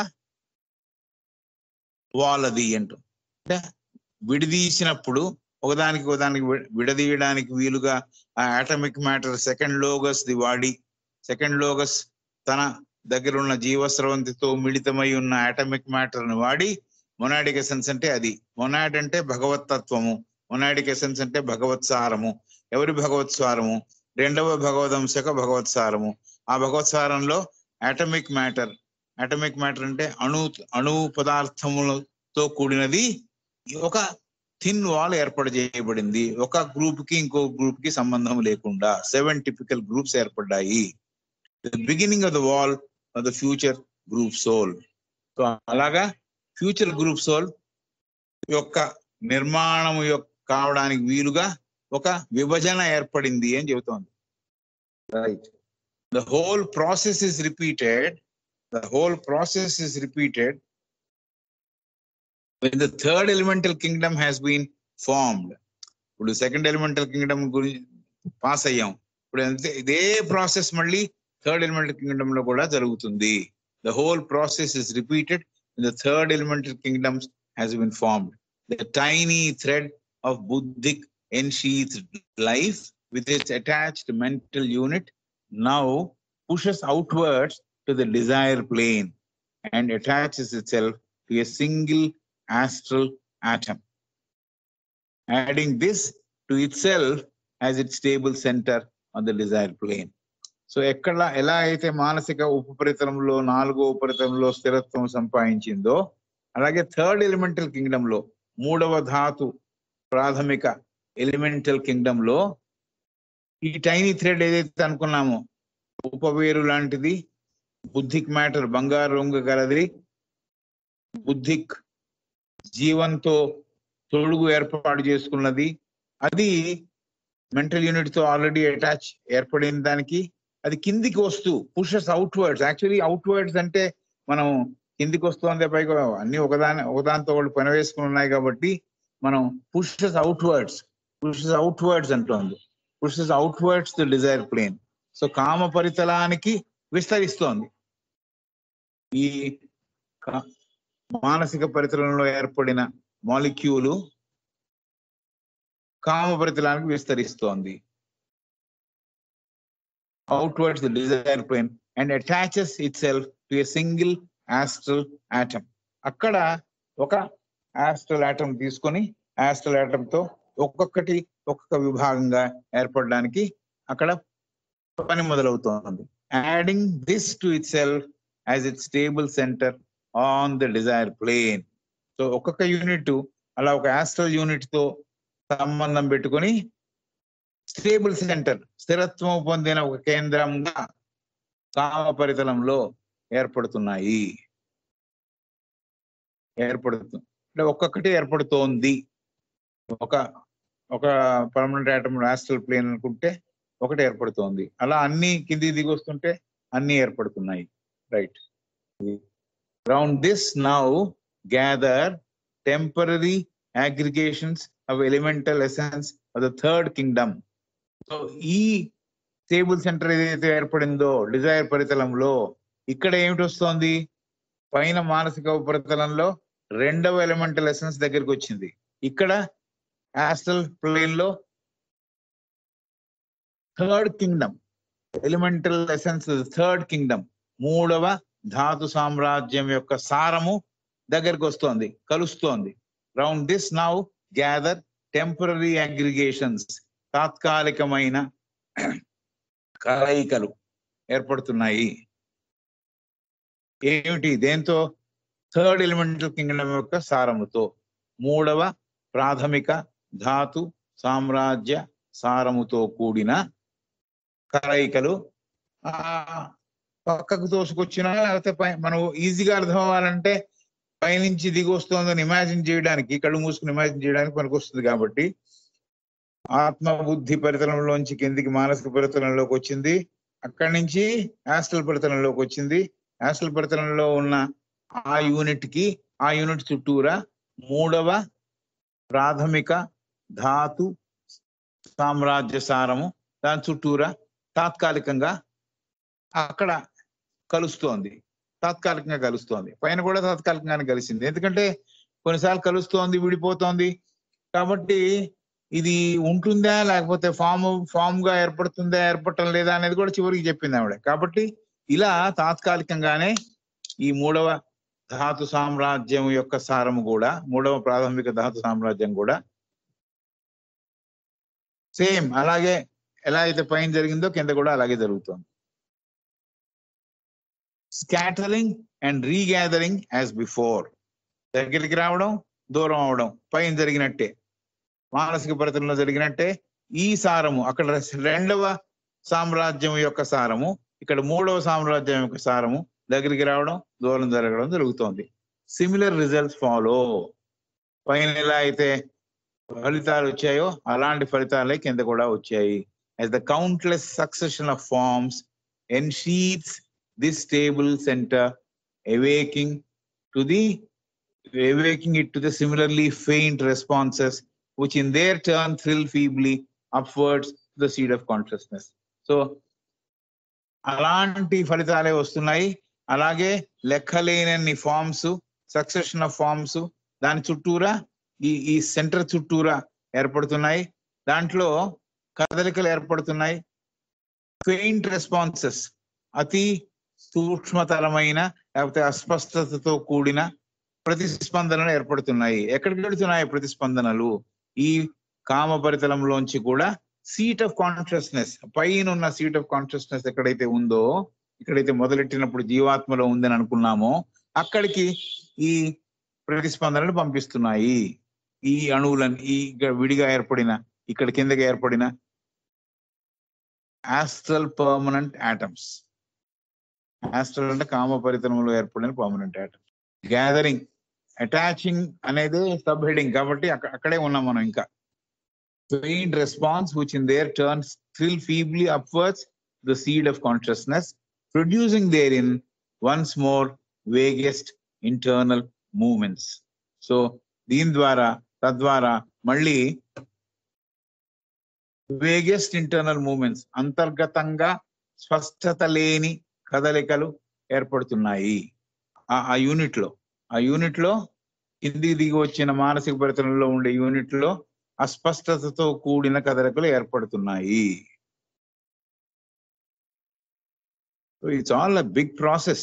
వాల్ అది అంటూ, అంటే విడదీసినప్పుడు ఒకదానికి ఒకదానికి విడదీయడానికి వీలుగా ఆ atomic matter second logos the వాడి, సెకండ్ లోగస్ తన దగ్గర ఉన్న జీవస్రవంతితో మిళితమై ఉన్న ఆటమిక్ మ్యాటర్ ని వాడి మొనాడిక్ ఎసెన్స్ అంటే అది. మొనాడ్ అంటే భగవత్ తత్వము, మొనాడిక్ ఎసెన్స్ అంటే భగవత్ సారము. ఎవరి భగవత్ సారము? రెండవ భగవదంశక భగవత్ సారము. ఆ భగవత్ సారంలో ఆటమిక్ మ్యాటర్, ఆటమిక్ మ్యాటర్ అంటే అణు అణు పదార్థములతో కూడినది ఒక థిన్ వాల్ ఏర్పాటు చేయబడింది. ఒక గ్రూప్ కి ఇంకో గ్రూప్ కి సంబంధం లేకుండా సెవెన్ టిపికల్ గ్రూప్స్ ఏర్పడ్డాయి. The beginning of the wall of the future group soul. So అలాగా ఫ్యూచర్ గ్రూప్ సోల్ యొక్క నిర్మాణం యొక్క కావడానికి వీలుగా ఒక విభజన ఏర్పడింది అని చెబుతోంది. Right. The whole process is repeated, the whole process is repeated when the third elemental kingdom has been formed. ఇప్పుడు సెకండ్ ఎలిమెంటల్ కింగ్డమ్ గురించి పాస్ అయ్యాం. ఇప్పుడు ఇదే ప్రాసెస్ మళ్ళీ థర్డ్ ఎలిమెంటల్ కింగ్డమ్ లో కూడా జరుగుతుంది. The whole process is repeated when the third elemental kingdom has been formed. The tiny thread of Buddhic ensheathed life with its attached mental unit now pushes outwards to the desire plane and attaches itself to a single astral atom, adding this to itself as its stable center on the desire plane. So ఎక్కడ ఎలా అయితే మానసిక ఉపరితలంలో నాలుగో ఉపరితలంలో స్థిరత్వం సంపాదించిందో, అలాగే third elemental Kingdom లో మూడవ ధాతు ప్రాథమిక ఎలిమెంటల్ కింగ్డమ్ లో ఈ టైనీ థ్రెడ్ ఏదైతే అనుకున్నామో ఉపవేరు లాంటిది, బుద్ధిక్ మ్యాటర్ బంగారు రంగు గలది, బుద్ధిక్ జీవంతో తొడుగు ఏర్పాటు చేసుకున్నది, అది మెంటల్ యూనిట్ తో ఆల్రెడీ అటాచ్ ఏర్పడిన దానికి అది కిందికి వస్తూ పుషెస్ అవుట్వర్డ్స్. యాక్చువల్లీ అవుట్వర్డ్స్ అంటే మనం కిందికి వస్తుంది, పైగా అన్ని ఒకదాని ఒకదానితో ఒకటి పని వేసుకుని ఉన్నాయి కాబట్టి మనం పుషెస్ అవుట్వర్డ్స్ పుషెస్ అవుట్వర్డ్స్ అంటోంది. Pushes outwards the desire plane. So కామ పరితలానికి విస్తరిస్తోంది. ఈ మానసిక పరితలంలో ఏర్పడిన మాలిక్యూలు కామ పరితలానికి విస్తరిస్తోంది. Outwards the desire plane and attaches itself to a single astral atom. అక్కడ ఒక ఆస్ట్రల్ ఆటం తీసుకొని ఆస్ట్రల్ ఆటం తో ఒక్కొక్కటి ఒక్కొక్క విభాగంగా ఏర్పడడానికి అక్కడ పని మొదలవుతోంది. Adding this to itself as its stable center on the desire plane. So ఒక్కొక్క యూనిట్ అలా ఒక ఆస్ట్రల్ యూనిట్ తో సంబంధం పెట్టుకొని స్టేబుల్ సెంటర్ స్థిరత్వం పొందిన ఒక కేంద్రంగా కామ పరితలంలో ఏర్పడుతున్నాయి ఏర్పడుతుంది అంటే ఒక్కొక్కటి ఏర్పడుతోంది. ఒక ఒక పర్మనెంట్ ఆటమ్ ఆస్ట్రల్ ప్లేన్ అనుకుంటే ఒకటి ఏర్పడుతోంది. అలా అన్ని కింది దిగి వస్తుంటే అన్ని ఏర్పడుతున్నాయి. Right. Around this now gather temporary aggregations of elemental essence of the third kingdom. So ఈ స్టేబుల్ సెంటర్ ఏదైతే ఏర్పడిందో డిజైర్ పరితలంలో ఇక్కడ ఏమిటి వస్తోంది? పైన మానసిక ఉపరితలంలో రెండవ ఎలిమెంటల్ ఎసెన్స్ దగ్గరికి వచ్చింది. ఇక్కడ ఆస్ట్రల్ ప్లేన్ లో third kingdom elemental essence third kingdom మూడవ ధాతు సామ్రాజ్యం యొక్క సారము దగ్గరికి వస్తోంది, కలుస్తోంది. Round this now gather temporary aggregations తాత్కాలికమైన కలయికలు ఏర్పడుతున్నాయి. ఏమిటి? దేంతో? థర్డ్ ఎలిమెంటల్ కింగ్డమ్ యొక్క సారముతో మూడవ ప్రాథమిక ధాతు సామ్రాజ్య సారముతో కూడిన కలయికలు ఆ పక్కకు తోసుకొచ్చినా లేకపోతే పై మనం ఈజీగా అర్థం అవ్వాలంటే పైనుంచి దిగి వస్తుందని ఇమాజిన్ చేయడానికి, కళ్ళు మూసుకుని ఇమాజిన్ చేయడానికి పనికి వస్తుంది. కాబట్టి ఆత్మబుద్ధి పరితలంలోంచి కిందికి మానసిక పరితలంలోకి వచ్చింది, అక్కడి నుంచి ఆస్ట్రల్ పరితలంలోకి వచ్చింది. ఆస్ట్రల్ పరితలంలో ఉన్న ఆ యూనిట్ కి ఆ యూనిట్ చుట్టూరా మూడవ ప్రాథమిక ధాతు సామ్రాజ్య సారము దాని చుట్టూరా తాత్కాలికంగా అక్కడ కలుస్తోంది, తాత్కాలికంగా కలుస్తోంది. పైన కూడా తాత్కాలికంగానే కలిసింది, ఎందుకంటే కొన్నిసార్లు కలుస్తోంది, విడిపోతోంది. కాబట్టి ఇది ఉంటుందా లేకపోతే ఫామ్ ఫామ్ గా ఏర్పడుతుందా ఏర్పడటం లేదా అనేది కూడా చివరికి చెప్పింది ఆవిడ. కాబట్టి ఇలా తాత్కాలికంగానే ఈ మూడవ ధాతు సామ్రాజ్యం యొక్క సారము కూడా, మూడవ ప్రాథమిక ధాతు సామ్రాజ్యం కూడా సేమ్ అలాగే ఎలా అయితే పైన జరిగిందో కింద కూడా అలాగే జరుగుతుంది. Scattering and regathering as before, దగ్గరికి రావడం దూరం అవడం పైన జరిగినట్టే, మానసిక పరితలంలో జరిగినట్టే ఈ సారము అక్కడ రెండవ సామ్రాజ్యం యొక్క సారము, ఇక్కడ మూడవ సామ్రాజ్యం యొక్క సారము దగ్గరికి రావడం దూరం జరగడం జరుగుతోంది. సిమిలర్ రిజల్ట్స్ ఫాలో, పైన ఎలా అయితే ఫలితాలు వచ్చాయో అలాంటి ఫలితాలే కింద కూడా వచ్చాయి. as the countless succession of forms ensheaths this stable center, awaking to the awaking it to the similarly faint responses which in their turn thrill feebly upwards to the seed of consciousness. So అలాంటి ఫలితాలే వస్తున్నాయి. అలాగే లెక్కలేనన్ని forms, succession of forms దాని చుట్టూరా ఈ ఈ centre చుట్టూరా ఏర్పడుతున్నాయి. దాంట్లో కదలికలు ఏర్పడుతున్నాయి. ఫెయింట్ రెస్పాన్సెస్, అతి సూక్ష్మతరమైన లేకపోతే అస్పష్టతతో కూడిన ప్రతిస్పందనలు ఏర్పడుతున్నాయి. ఎక్కడికి వెళుతున్నాయి ప్రతిస్పందనలు? ఈ కామ పరితలంలోంచి కూడా సీట్ ఆఫ్ కాన్షియస్నెస్, పైన ఉన్న సీట్ ఆఫ్ కాన్షియస్నెస్ ఎక్కడైతే ఉందో, ఎక్కడైతే మొదలెట్టినప్పుడు జీవాత్మలో ఉందని అనుకున్నామో అక్కడికి ఈ ప్రతిస్పందనలు పంపిస్తున్నాయి. ఈ అణువులను, ఈ విడిగా ఏర్పడిన ఇక్కడ కిందకి ఏర్పడిన ఆస్ట్రల్ పర్మనెంట్ ఆటమ్స్. ఆస్ట్రల్ అంటే కామ పరితలంలో ఏర్పడిన పర్మనెంట్ ఆటమ్స్. గ్యాదరింగ్, అటాచింగ్ అనేది సబ్ హెడింగ్ కాబట్టి అక్కడే ఉన్నాం మనం. ఇంకా faint response which in their turn thrill feebly upwards the seed of consciousness, producing therein once more vaguest internal movements. So దీని ద్వారా తద్వారా మళ్ళీ వేగెస్ట్ ఇంటర్నల్ మూమెంట్స్, అంతర్గతంగా స్పష్టత లేని కదలికలు ఏర్పడుతున్నాయి ఆ యూనిట్ లో. ఆ యూనిట్ లో కిందికి దిగి వచ్చిన మానసిక పరితలంలో ఉండే యూనిట్ లో అస్పష్టతతో కూడిన కదలికలు ఏర్పడుతున్నాయి. It's all a big process.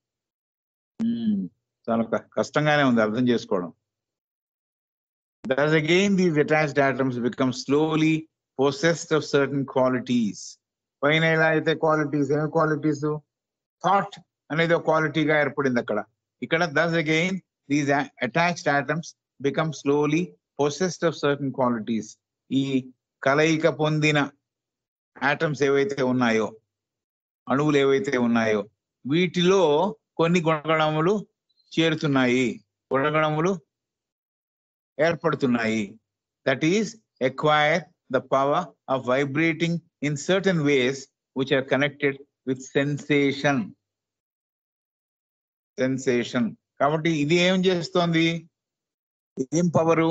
చాలా కష్టంగానే ఉంది అర్థం చేసుకోవడం. Thus again these attached atoms become slowly possessed of certain qualities. పైన ఎలా అయితే క్వాలిటీస్, ఏం క్వాలిటీస్? థాట్ అనేది ఒక క్వాలిటీగా ఏర్పడింది అక్కడ. ఇక్కడ thus again these attached atoms become slowly possessed of certain qualities. ఈ కలయిక పొందిన ఆటమ్స్ ఏవైతే ఉన్నాయో, అణువులు ఏవైతే ఉన్నాయో వీటిలో కొన్ని గుణగణములు చేరుతున్నాయి, గుణగణములు ఏర్పడుతున్నాయి. That is acquire the power of vibrating in certain ways which are connected with sensation. Sensation. కాబట్టి ఇది ఏం చేస్తోంది? ఏం పవరు?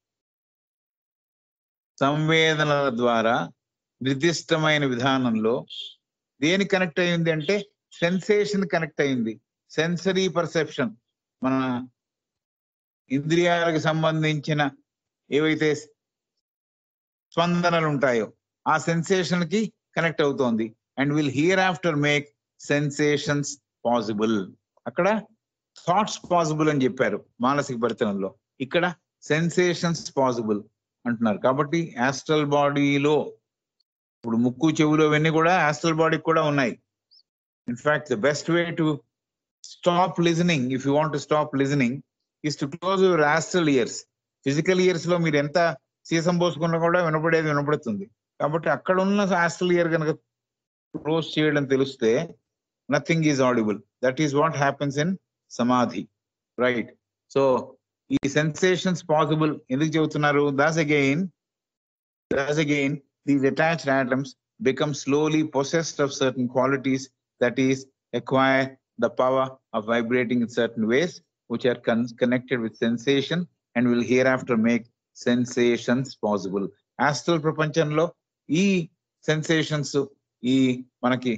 సంవేదనల ద్వారా నిర్దిష్టమైన విధానంలో దేని కనెక్ట్ అయింది అంటే సెన్సేషన్ కనెక్ట్ అయింది. సెన్సరీ పర్సెప్షన్, మన ఇంద్రియాలకు సంబంధించిన ఏవైతే స్పందనలు ఉంటాయో ఆ సెన్సేషన్ కి కనెక్ట్ అవుతోంది. And will hereafter make sensations possible. అక్కడ థాట్స్ పాసిబుల్ అని చెప్పారు మానసిక పరితలంలో, ఇక్కడ సెన్సేషన్స్ పాసిబుల్ అంటున్నారు. కాబట్టి ఆస్ట్రల్ బాడీలో ఇప్పుడు ముక్కు చెవులు అవన్నీ కూడా ఆస్ట్రల్ బాడీకి కూడా ఉన్నాయి. In fact the best way to stop listening, if you want to stop listening, is to close your astral ears. Physical ears లో మీరు ఎంత సీసం పోసుకున్నా కూడా వినపడేది వినపడుతుంది. కాబట్టి అక్కడ ఉన్న ఆస్ట్రల్ ఇయర్ కనుక క్లోజ్ చేయడం తెలిస్తే nothing is audible. That is what happens in samadhi, right? So ఈ సెన్సేషన్స్ పాసిబుల్ ఎందుకు చెబుతున్నారు? Thus again, thus again, these attached atoms become slowly possessed of certain qualities, that is, acquire the power of vibrating in certain ways which are con connected with sensation and will hereafter make sensations possible. Astral ప్రపంచంలో ఈ sensations, ఈ మనకి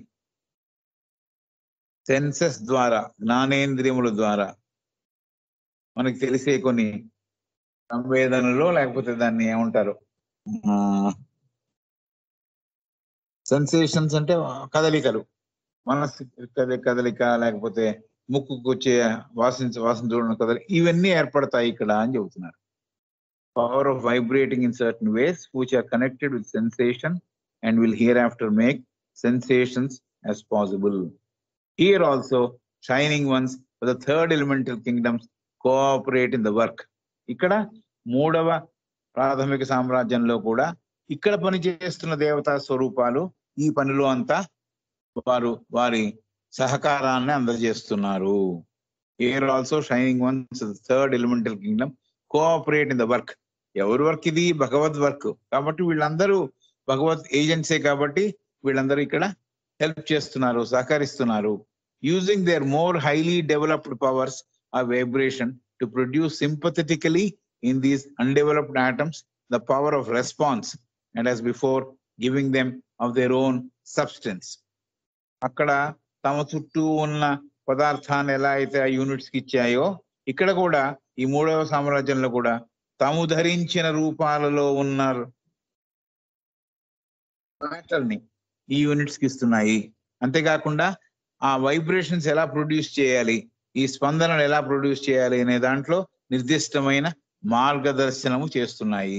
senses ద్వారా, జ్ఞానేంద్రియముల ద్వారా మనకి తెలిసే కొన్ని సంవేదనలు, లేకపోతే దాన్ని ఏమంటారు, సెన్సేషన్స్ అంటే కదలికలు, మనసు కదలిక, లేకపోతే ముక్కుకు వచ్చే వాసించ వాసన చూడడం కదలిక, ఇవన్నీ ఏర్పడతాయి ఇక్కడ అని చెబుతున్నారు. Power of vibrating in certain ways which are connected with sensation and will hereafter make sensations as possible. Here also, shining ones for the third elemental kingdoms cooperate in the work. ఇక్కడ మూడవ ప్రాథమిక సామ్రాజ్యంలో కూడా ఇక్కడ పనిచేస్తున్న దేవతా స్వరూపాలు ఈ పనిలో అంతా వారు వారి సహకారాన్ని అందజేస్తున్నారు. Here also, shining ones of the third elemental kingdom cooperate in the work. ఎవరి వర్క్ ఇది? భగవద్ వర్క్. కాబట్టి వీళ్ళందరూ భగవత్ ఏజెన్సీ కాబట్టి వీళ్ళందరూ ఇక్కడ హెల్ప్ చేస్తున్నారు, సహకరిస్తున్నారు. Using their more highly developed powers of vibration to produce sympathetically in these undeveloped atoms the power of response and as before giving them of their own substance. అక్కడ తమ చుట్టూ ఉన్న పదార్థాన్ని ఎలా అయితే ఆ యూనిట్స్ కి ఇచ్చాయో, ఇక్కడ కూడా ఈ మూడవ సామ్రాజ్యంలో కూడా తాము ధరించిన రూపాలలో ఉన్నారు మ్యాటర్ ని ఈ యూనిట్స్ కి ఇస్తున్నాయి. అంతేకాకుండా ఆ వైబ్రేషన్స్ ఎలా ప్రొడ్యూస్ చేయాలి, ఈ స్పందనలు ఎలా ప్రొడ్యూస్ చేయాలి అనే దాంట్లో నిర్దిష్టమైన మార్గదర్శనము చేస్తున్నాయి.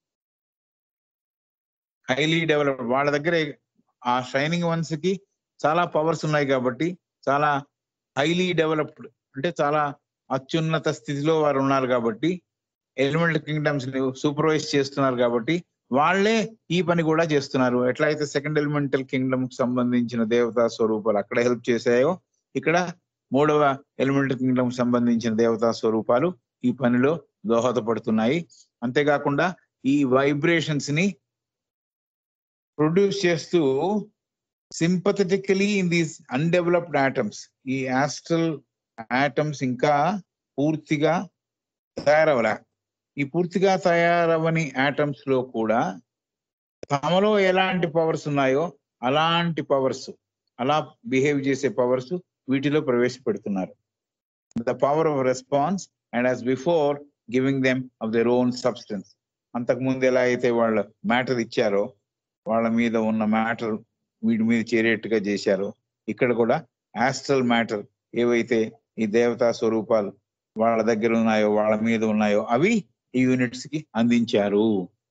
హైలీ డెవలప్డ్ వాళ్ళ దగ్గర ఆ షైనింగ్ వన్స్ కి చాలా పవర్స్ ఉన్నాయి కాబట్టి, చాలా హైలీ డెవలప్డ్ అంటే చాలా అత్యున్నత స్థితిలో వారు ఉన్నారు కాబట్టి, ఎలిమెంటల్ కింగ్డమ్స్ ని సూపర్వైజ్ చేస్తున్నారు కాబట్టి వాళ్లే ఈ పని కూడా చేస్తున్నారు. ఎట్లయితే సెకండ్ ఎలిమెంటల్ కింగ్డమ్ కి సంబంధించిన దేవతా స్వరూపాలు అక్కడ హెల్ప్ చేశాయో, ఇక్కడ మూడవ ఎలిమెంటల్ కింగ్డమ్ కి సంబంధించిన దేవతా స్వరూపాలు ఈ పనిలో దోహదపడుతున్నాయి. అంతేకాకుండా ఈ వైబ్రేషన్స్ ని ప్రొడ్యూస్ చేస్తూ sympathetically in these undeveloped atoms, ఈ ఆస్ట్రల్ ఆటమ్స్ ఇంకా పూర్తిగా తయారవలే. ఈ పూర్తిగా తయారవని ఆటమ్స్ లో కూడా తమలో ఎలాంటి పవర్స్ ఉన్నాయో అలాంటి పవర్స్, అలా బిహేవ్ చేసే పవర్స్ వీటిలో ప్రవేశపెడుతున్నారు. The power of response and as before giving them of their own substance. అంతకుముందు ఎలా అయితే వాళ్ళ మ్యాటర్ ఇచ్చారో, వాళ్ళ మీద ఉన్న మ్యాటర్ వీటి మీద చేరేట్టుగా చేశారో, ఇక్కడ కూడా ఆస్ట్రల్ మ్యాటర్ ఏవైతే ఈ దేవతా స్వరూపాలు వాళ్ళ దగ్గర ఉన్నాయో, వాళ్ళ మీద ఉన్నాయో అవి ఈ యూనిట్స్ కి అందించారు.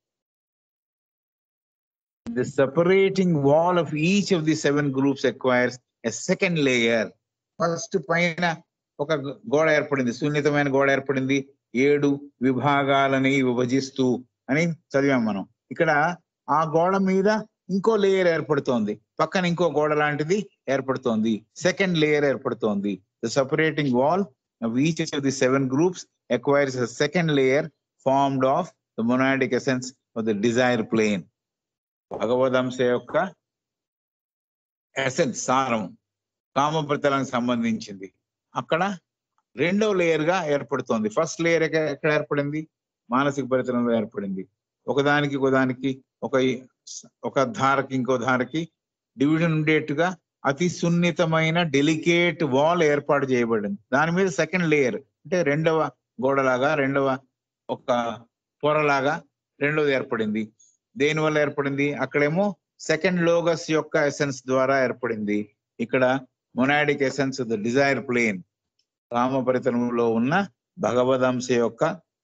The separating wall of each of the seven groups acquires a second layer. First పైన ఒక గోడ ఏర్పడింది, సున్నితమైన గోడ ఏర్పడింది, ఏడు విభాగాలని విభజిస్తూ అని చదివాం మనం. ఇక్కడ ఆ గోడ మీద ఇంకో లేయర్ ఏర్పడుతోంది, పక్కన ఇంకో గోడ లాంటిది ఏర్పడుతోంది, సెకండ్ లేయర్ ఏర్పడుతోంది. The separating wall of each of the seven groups acquires a second layer formed of the monadic essence of the desire plane. భగవదంశ యొక్క ఎసెన్స్, సారం, కామప్రతలానికి సంబంధించింది అక్కడ రెండో లేయర్ గా ఏర్పడుతోంది. ఫస్ట్ లేయర్ ఎక్కడ ఏర్పడింది? మానసిక పరితలంలో ఏర్పడింది. ఒకదానికి ఒకదానికి ఒక ఒక ధారకి ఇంకో ధారకి డివిజన్ ఉండేట్టుగా అతి సున్నితమైన డెలికేట్ వాల్ ఏర్పాటు చేయబడింది. దాని మీద సెకండ్ లేయర్ అంటే రెండవ గోడలాగా, రెండవ ఒక పొరలాగా రెండోది ఏర్పడింది. దేని వల్ల ఏర్పడింది? అక్కడేమో సెకండ్ లోగస్ యొక్క ఎసెన్స్ ద్వారా ఏర్పడింది. ఇక్కడ monadic essence the desire plane, రామపరితలంలో ఉన్న భగవదంశ యొక్క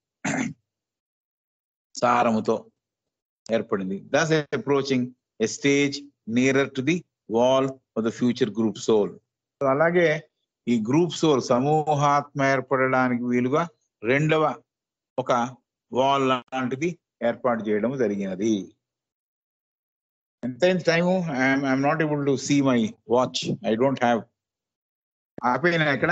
సారముతో ఏర్పడింది. Thus approaching a stage nearer to the wall of the future group soul. అలాగే ఈ గ్రూప్ సోల్ సమూహాత్మ ఏర్పడడానికి వీలుగా రెండవ ఒక వాల్ లాంటిది ఏర్పాటు చేయడం జరిగినది. ఎంత time? I'm not able to see my watch, I don't have. ఆపేనా ఇక్కడ?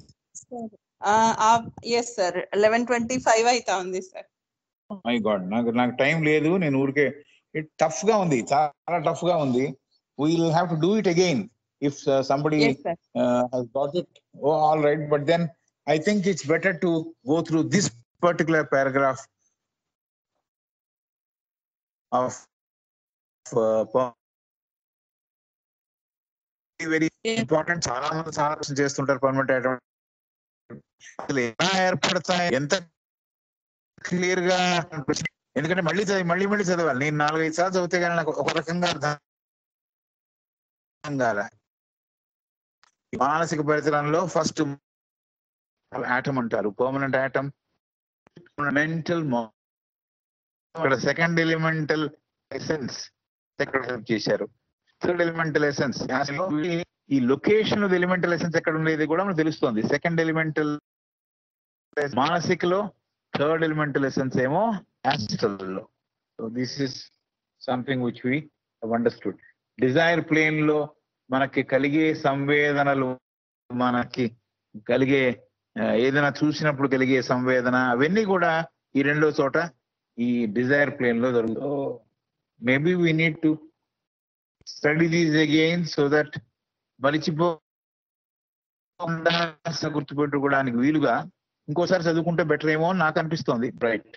Yes sir, eleven twenty five అయితే ఉంది సార్. మై గాడ్, నాకు నాకు టైం లేదు. నేను ఊరికే టఫ్ గా ఉంది, చాలా టఫ్ గా ఉంది. we will have to do it again if uh, somebody yes, uh, has got it. Oh, all right, but then I think it's better to go through this particular paragraph of uh, very important. చాలా మంది చాలా ప్రశ్న చేస్తుంటారు permanent atom అసలు ఎలా ఏర్పడతాయి, ఎంత clear గా అనిపించింది. ఎందుకంటే మళ్ళీ చదివి మళ్ళీ మళ్ళీ చదవాలి. నేను నాలుగైదు సార్లు చదివితే కానీ నాకు ఒక రకంగా అర్థం కాల. మానసిక పరిసరంలో ఫస్ట్ ఆటం అంటారు పర్మనెంట్ ఆటం, మెంటల్. ఇక్కడ సెకండ్ ఎలిమెంటల్ ఎసెన్స్ ఎక్కడ హెల్ప్ చేశారు. థర్డ్ ఎలిమెంటల్ ఎసెన్స్, ఈ లొకేషన్ ఆఫ్ ఎలిమెంటల్ ఎసెన్స్ ఎక్కడ ఉండేది కూడా మనకు తెలుస్తుంది. సెకండ్ ఎలిమెంటల్ మానసికలో, థర్డ్ ఎలిమెంటల్ ఎసెన్స్ ఏమో యాస్ట్రల్ లో. So this is something which we have understood. Desire plane లో మనకి కలిగే సంవేదనలు, మనకి కలిగే ఏదైనా చూసినప్పుడు కలిగే సంవేదన, అవన్నీ కూడా ఈ రెండో చోట ఈ డిజైర్ ప్లేన్ లో జరుగుతుంది. Maybe we need to study these again so that మరిచిపోకుండా గుర్తుపెట్టుకోవడానికి వీలుగా ఇంకోసారి చదువుకుంటే బెటర్ ఏమో అని నాకు అనిపిస్తోంది. రైట్.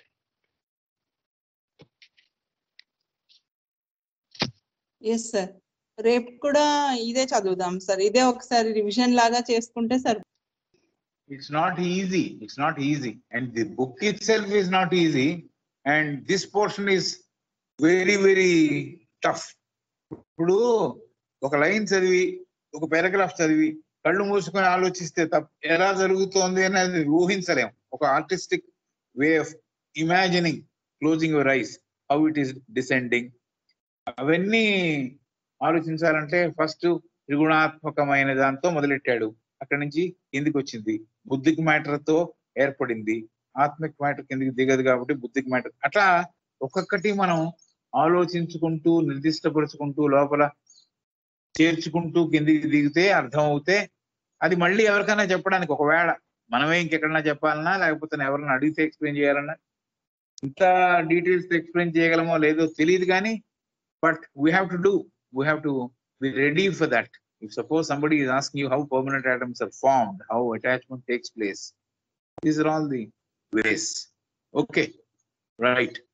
ఎస్ సార్, రేపు కూడా ఇదే చదువుదాం సార్. ఇదే ఒకసారి రివిజన్ లాగా చేసుకుంటే sir. It's not easy. It's not easy. And the book itself is not easy. And this portion is very, very tough. ఇప్పుడు ఒక లైన్ చదివి, ఒక పారాగ్రాఫ్ చదివి కళ్ళు మూసుకొని ఆలోచిస్తే తప్ప ఎలా జరుగుతోంది అనేది ఊహించలేం. ఒక artistic way of imagining, closing your eyes, how it is descending, అవన్నీ ఆలోచించాలంటే ఫస్ట్ త్రిగుణాత్మకమైన దాంతో మొదలెట్టాడు. అక్కడి నుంచి కిందికి వచ్చింది, బుద్ధిక్ మ్యాటర్ తో ఏర్పడింది, ఆత్మిక్ మ్యాటర్ కిందికి దిగదు కాబట్టి బుద్ధిక్ మ్యాటర్. అట్లా ఒక్కొక్కటి మనం ఆలోచించుకుంటూ నిర్దిష్టపరుచుకుంటూ లోపల చేర్చుకుంటూ కిందికి దిగితే అర్థం అవుతే అది మళ్ళీ ఎవరికైనా చెప్పడానికి, ఒకవేళ మనమే ఇంకెక్కడన్నా చెప్పాలన్నా లేకపోతే ఎవరైనా అడిగితే ఎక్స్ప్లెయిన్ చేయాలన్నా, ఇంత డీటెయిల్స్ తో ఎక్స్ప్లెయిన్ చేయగలమో లేదో తెలియదు కానీ, but we have to do, we have to be ready for that. If suppose somebody is asking you how permanent atoms are formed, how attachment takes place, these are all the ways. Okay, right.